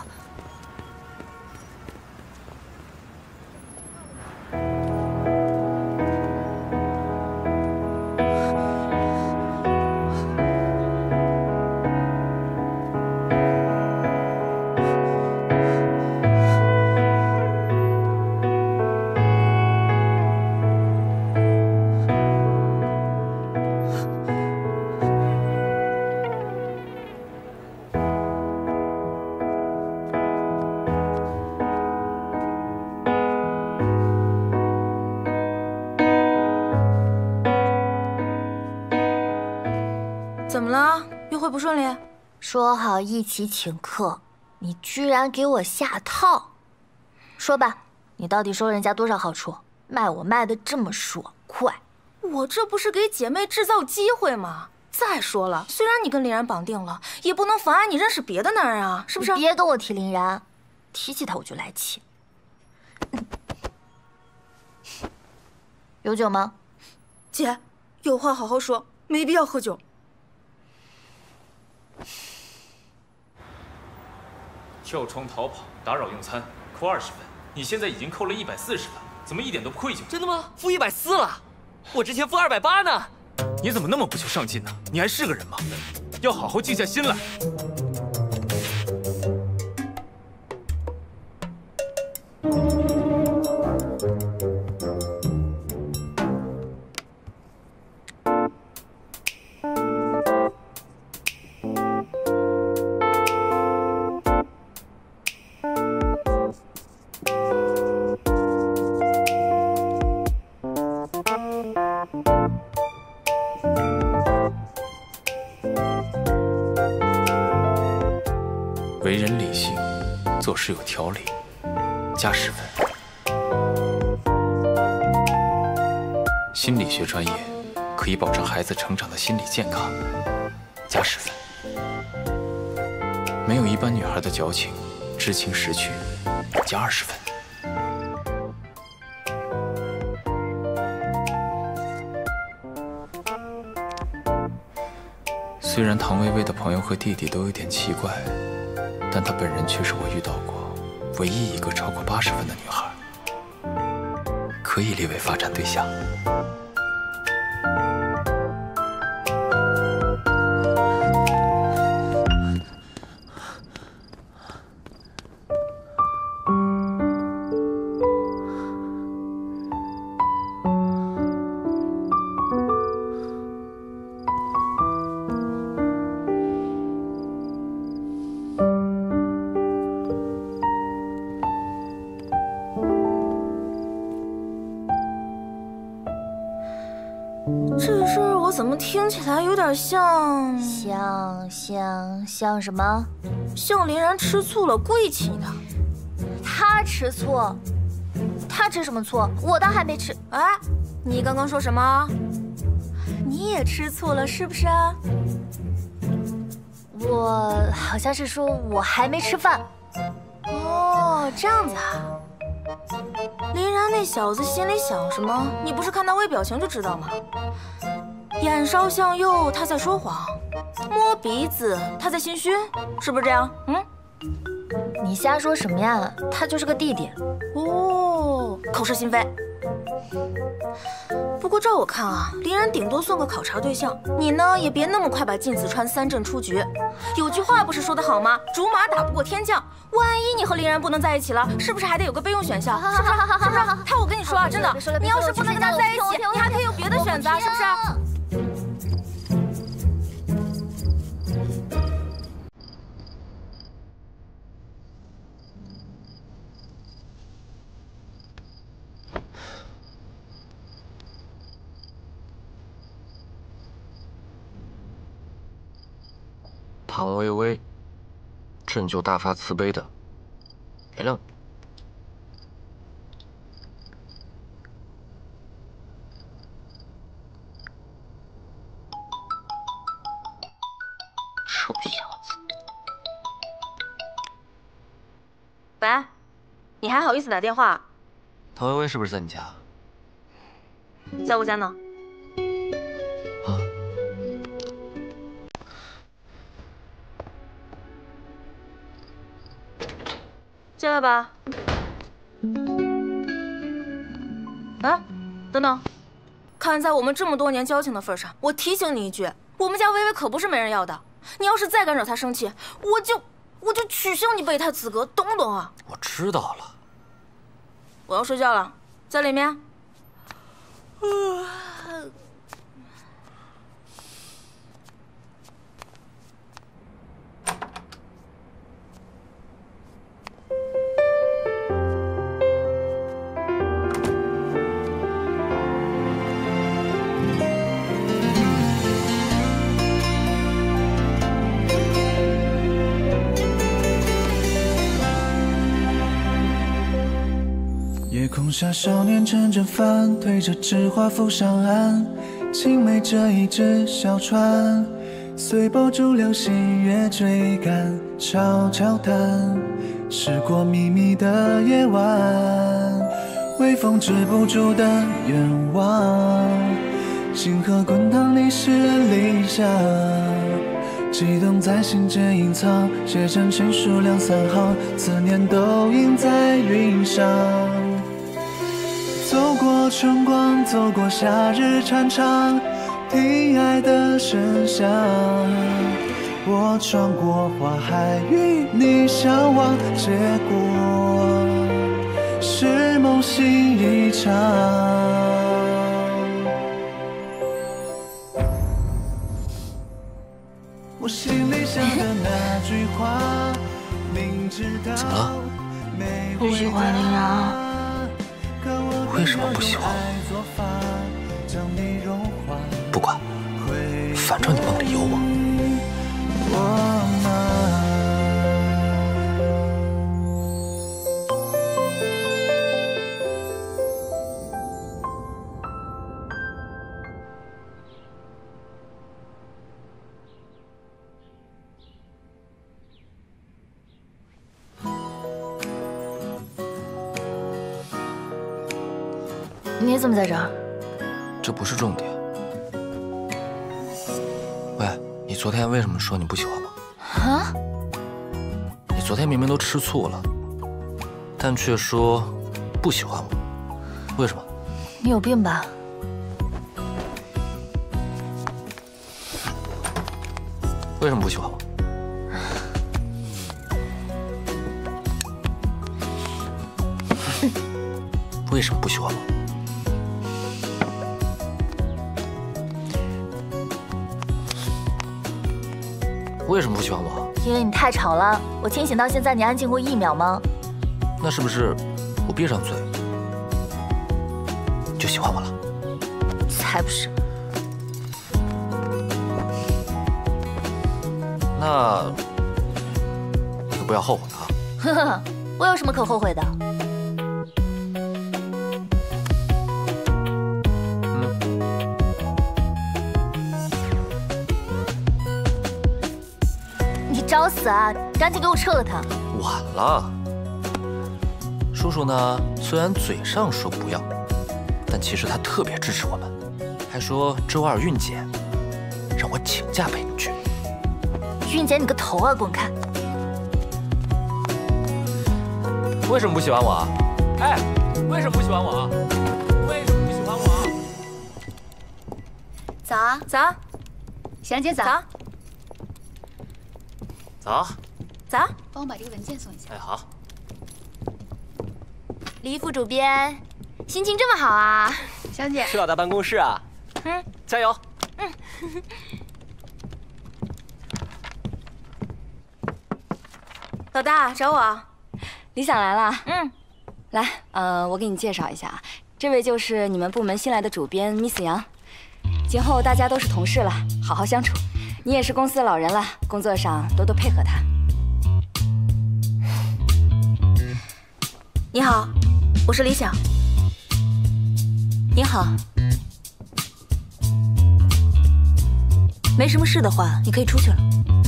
么了？约会不顺利？ 说好一起请客，你居然给我下套！说吧，你到底收人家多少好处？卖我卖的这么爽快， 我这不是给姐妹制造机会吗？再说了，虽然你跟林然绑定了，也不能妨碍你认识别的男人啊，是不是？ 你别跟我提林然，提起他我就来气。有酒吗？ 姐，有话好好说，没必要喝酒。 跳窗逃跑、打扰用餐，扣20分。你现在已经扣了140分，怎么一点都不愧疚？ 真的吗？负140了，我之前负280呢。 你怎么那么不求上进呢？你还是个人吗？要好好静下心来。为人理性，做事有条理，加10分。心理学专业可以保证孩子成长的心理健康，加10分。没有一般女孩的矫情，知情识趣，加20分。虽然唐薇薇的朋友和弟弟都有点奇怪，但她本人却是我遇到过唯一一个超过80分的女孩，可以列为发展对象。 这事儿我怎么听起来有点像什么？ 像林然吃醋了，故意气你的。 他吃醋？他吃什么醋？我倒还没吃。 哎，你刚刚说什么？ 你也吃醋了是不是啊？我好像是说我还没吃饭。 哦，这样子啊。林然那小子心里想什么，你不是看他微表情就知道吗？眼梢向右，他在说谎；摸鼻子，他在心虚，是不是这样？ 你瞎说什么呀？他就是个弟弟。 哦，口是心非。不过照我看啊，林然顶多算个考察对象，你呢也别那么快把靳子川3阵出局。有句话不是说得好吗？竹马打不过天将。万一你和林然不能在一起了，是不是还得有个备用选项？是不是？是不是？他我跟你说啊，真的，你要是不能跟他在一起，你还可以有别的选择，是不是？ 唐薇薇，朕就大发慈悲的原谅你。 臭小子！喂，你还好意思打电话？ 唐薇薇是不是在你家？ 在我家呢。进来吧。哎，等等，看在我们这么多年交情的份上，我提醒你一句，我们家薇薇可不是没人要的。你要是再敢惹她生气，我就取消你备胎资格，懂不懂啊？ 我知道了。 我要睡觉了，在里面。 下少年撑着帆，推着纸花浮上岸，青梅这一只小船，随波逐流，细月追赶，悄悄谈。驶过秘密的夜晚，微风止不住的愿望，星河滚烫，你是理想。悸动在心间隐藏，写成情书2、3行，思念都印在云上。走过春光，走过夏日长长，听爱的声响。我穿过花海，与你相望，结果是梦醒一场。我心里想的那句话，明知道怎么了？ 不喜欢林然。 为什么不喜欢我？不管，反正你梦里有我。 你怎么在这儿？ 这不是重点。喂，你昨天为什么说你不喜欢我？ 啊？ 你昨天明明都吃醋了，但却说不喜欢我，为什么？ 你有病吧？ 为什么不喜欢我？为什么不喜欢我？为什么不喜欢我？ 因为你太吵了。我清醒到现在，你安静过1秒吗？ 那是不是我闭上嘴你就喜欢我了？ 才不是。 那你可不要后悔啊！ 呵呵，我有什么可后悔的？找死啊！赶紧给我撤了他！ 晚了。叔叔呢，虽然嘴上说不要，但其实他特别支持我们，还说周二孕检让我请假陪你去。 孕检你个头啊！滚开！ 为什么不喜欢我啊？哎，为什么不喜欢我啊？为什么不喜欢我啊？ 早啊，早，祥姐早。 早， 早，帮我把这个文件送一下。 哎，好。 李副主编，心情这么好啊？ 祥姐， 去我的办公室啊。加油。 老大找我， 李想来了。来，我给你介绍一下啊，这位就是你们部门新来的主编 Miss 杨。今后大家都是同事了，好好相处。你也是公司的老人了，工作上多多配合他。 你好，我是李想。 你好。没什么事的话，你可以出去了。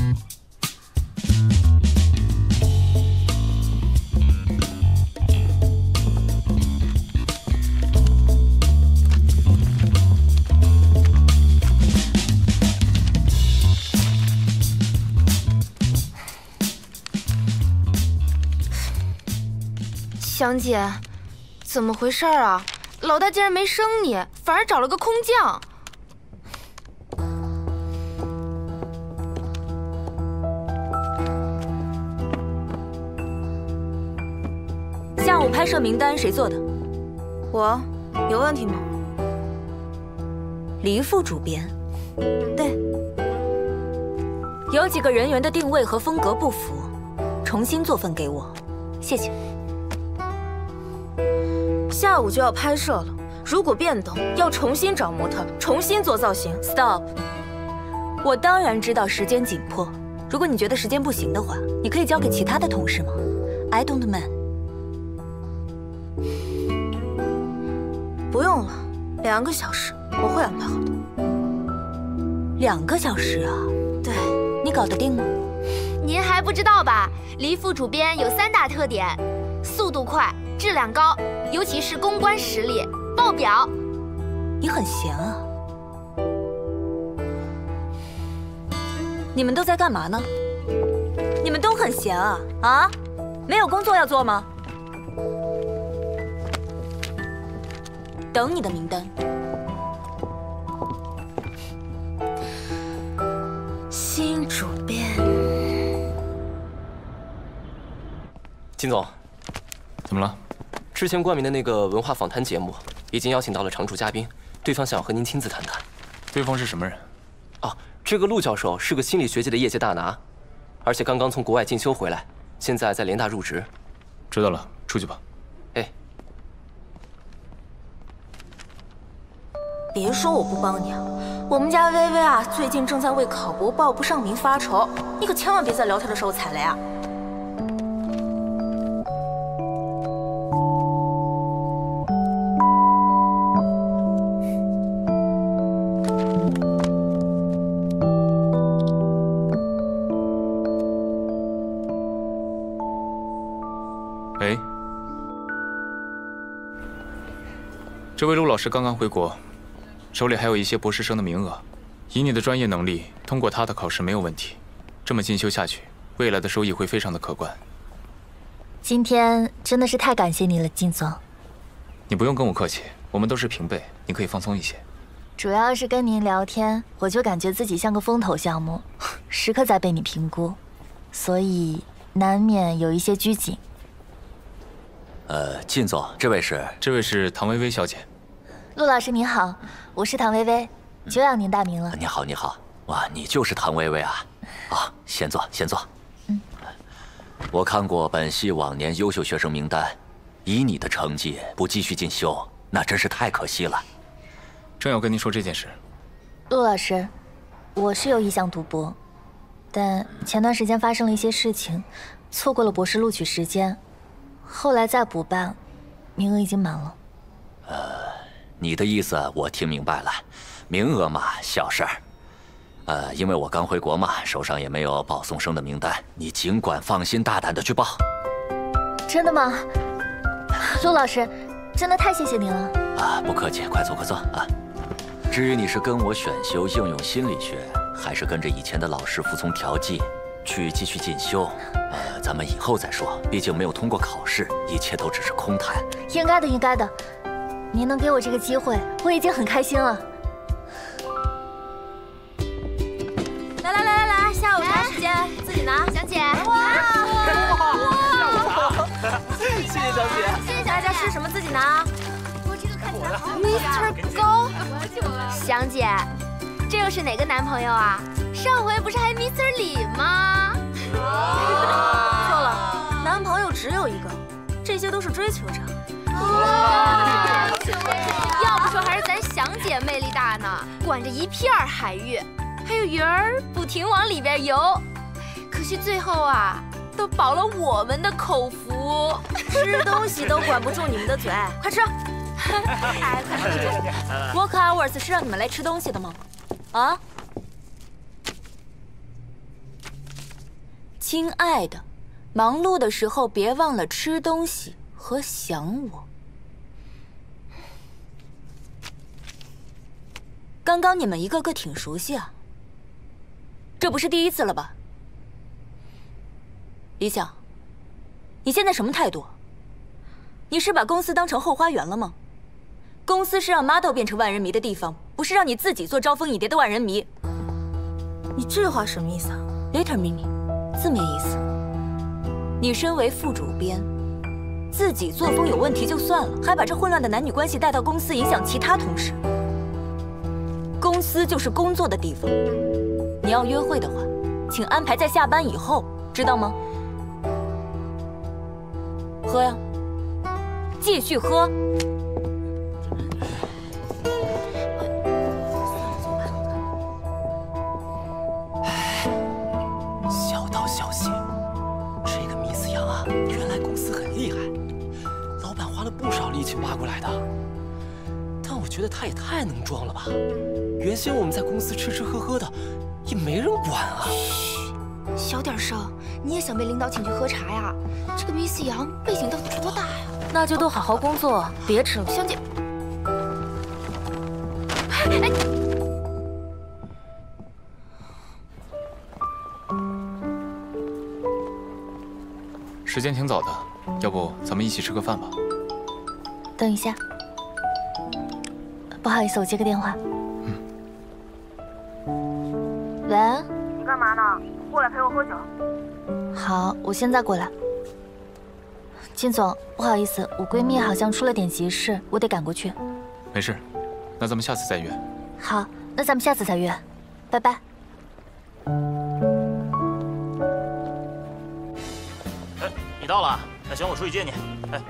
祥姐，怎么回事啊？老大竟然没升你，反而找了个空降。 下午拍摄名单谁做的？ 我，有问题吗？ 黎副主编。 对。 有几个人员的定位和风格不符，重新做份给我，谢谢。 下午就要拍摄了，如果变动，要重新找模特，重新做造型。 Stop！ 我当然知道时间紧迫，如果你觉得时间不行的话，你可以交给其他的同事吗 ？I don't mind。 不用了，2个小时我会安排好的。2个小时啊？对，你搞得定吗？ 您还不知道吧？黎副主编有3大特点：速度快、质量高，尤其是公关实力爆表。 你很闲啊？你们都在干嘛呢？你们都很闲啊？啊？没有工作要做吗？等你的名单。新主编。 金总， 怎么了？ 之前冠名的那个文化访谈节目已经邀请到了常驻嘉宾，对方想和您亲自谈谈。 对方是什么人？ 哦，这个陆教授是个心理学界的业界大拿，而且刚刚从国外进修回来，现在在联大入职。 知道了，出去吧。 哎， 别说我不帮你啊！我们家薇薇啊，最近正在为考博报不上名发愁，你可千万别在聊天的时候踩雷啊！ 喂，这位陆老师刚刚回国，手里还有一些博士生的名额。以你的专业能力，通过他的考试没有问题。这么进修下去，未来的收益会非常的可观。 今天真的是太感谢你了，靳总。 你不用跟我客气，我们都是平辈，你可以放松一些。 主要是跟您聊天，我就感觉自己像个风投项目，时刻在被你评估，所以难免有一些拘谨。 靳总，这位是唐薇薇小姐。 陆老师您好，我是唐薇薇，久仰您大名了。 你好，你好，哇，你就是唐薇薇啊！啊，先坐，先坐。我看过本系往年优秀学生名单，以你的成绩不继续进修，那真是太可惜了。 正要跟您说这件事。 陆老师，我是有意向读博，但前段时间发生了一些事情，错过了博士录取时间。后来再补办，名额已经满了。 你的意思我听明白了，名额嘛，小事儿。因为我刚回国嘛，手上也没有保送生的名单，你尽管放心大胆的去报。 真的吗？陆老师，真的太谢谢您了。 啊，不客气，快坐快坐啊。至于你是跟我选修应用心理学，还是跟着以前的老师服从调剂，去继续进修，咱们以后再说。毕竟没有通过考试，一切都只是空谈。 应该的，应该的。您能给我这个机会，我已经很开心了。 来，下午茶时间自己拿。 小姐， 哇！ 谢谢小姐。 谢谢大家吃什么自己拿。 我这个看起来好Mr. 高，祥姐，这又是哪个男朋友啊？上回不是还 Mr. 李吗？ 错了，男朋友只有一个，这些都是追求者。 要不说还是咱祥姐魅力大呢，管着一片海域，还有鱼儿不停往里边游。可惜最后啊，都饱了我们的口福， 吃东西都管不住你们的嘴，快吃！哎，快吃！Work hours 是让你们来吃东西的吗？啊？亲爱的，忙碌的时候别忘了吃东西和想我。刚刚你们一个个挺熟悉啊，这不是第一次了吧？李想，你现在什么态度？你是把公司当成后花园了吗？公司是让 model 变成万人迷的地方，不是让你自己做招蜂引蝶的万人迷。你这话什么意思啊 ？Later meaning， 字面意思。你身为副主编，自己作风有问题就算了，还把这混乱的男女关系带到公司，影响其他同事。公司就是工作的地方，你要约会的话，请安排在下班以后，知道吗？喝呀，继续喝。 小道消息，这个米思阳啊，原来公司很厉害，老板花了不少力气挖过来的。 觉得他也太能装了吧？原先我们在公司吃吃喝喝的，也没人管啊。 嘘，小点声，你也想被领导请去喝茶呀？这个 Miss 杨背景到底多大呀？ 那就都好好工作，别吃了。 香姐， 哎。 时间挺早的，要不咱们一起吃个饭吧？ 等一下，不好意思，我接个电话。喂？ 你干嘛呢？过来陪我喝酒。 好，我现在过来。金总，不好意思，我闺蜜好像出了点急事，我得赶过去。 没事，那咱们下次再约。 好，那咱们下次再约，拜拜。 你到了，那行，我出去接你。哎，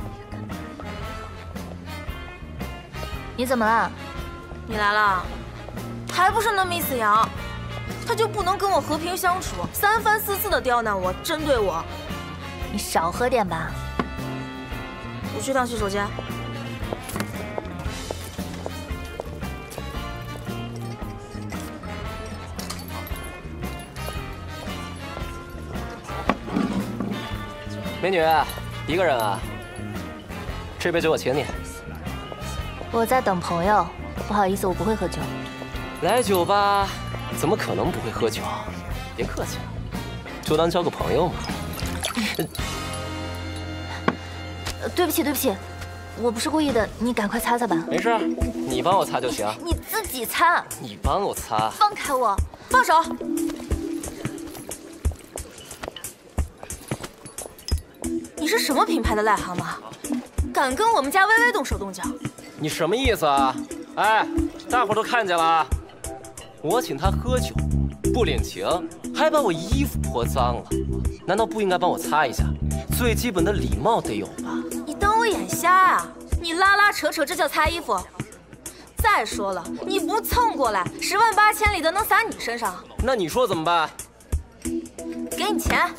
你怎么了？ 你来了，还不是那 Miss 杨，她就不能跟我和平相处，三番四次的刁难我，针对我。 你少喝点吧。 我去趟洗手间。 美女，一个人啊？这杯酒我请你。 我在等朋友，不好意思，我不会喝酒。 来酒吧怎么可能不会喝酒？别客气了，就当交个朋友嘛。 对不起，对不起，我不是故意的，你赶快擦擦吧。 没事，你帮我擦就行。 你自己擦。 你帮我擦。 放开我， 放手。 你是什么品牌的癞蛤蟆？敢跟我们家薇薇动手动脚？ 你什么意思啊？哎，大伙都看见了，我请他喝酒，不领情，还把我衣服泼脏了，难道不应该帮我擦一下？最基本的礼貌得有吧？ 你当我眼瞎啊？你拉拉扯扯，这叫擦衣服？再说了，你不蹭过来，10万8千里的能洒你身上？ 那你说怎么办？ 给你钱。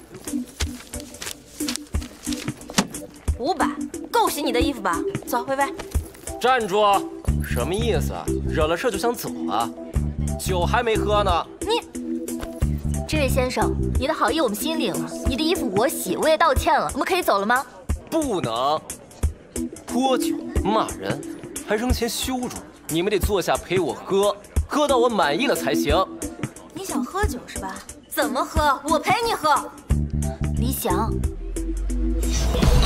500，够洗你的衣服吧？走，薇薇。 站住！什么意思？惹了事就想走啊？酒还没喝呢。 你，这位先生，你的好意我们心领了，你的衣服我洗，我也道歉了，我们可以走了吗？ 不能，泼酒、骂人，还扔钱羞辱，你们得坐下陪我喝，喝到我满意了才行。 你想喝酒是吧？怎么喝？我陪你喝。 李想。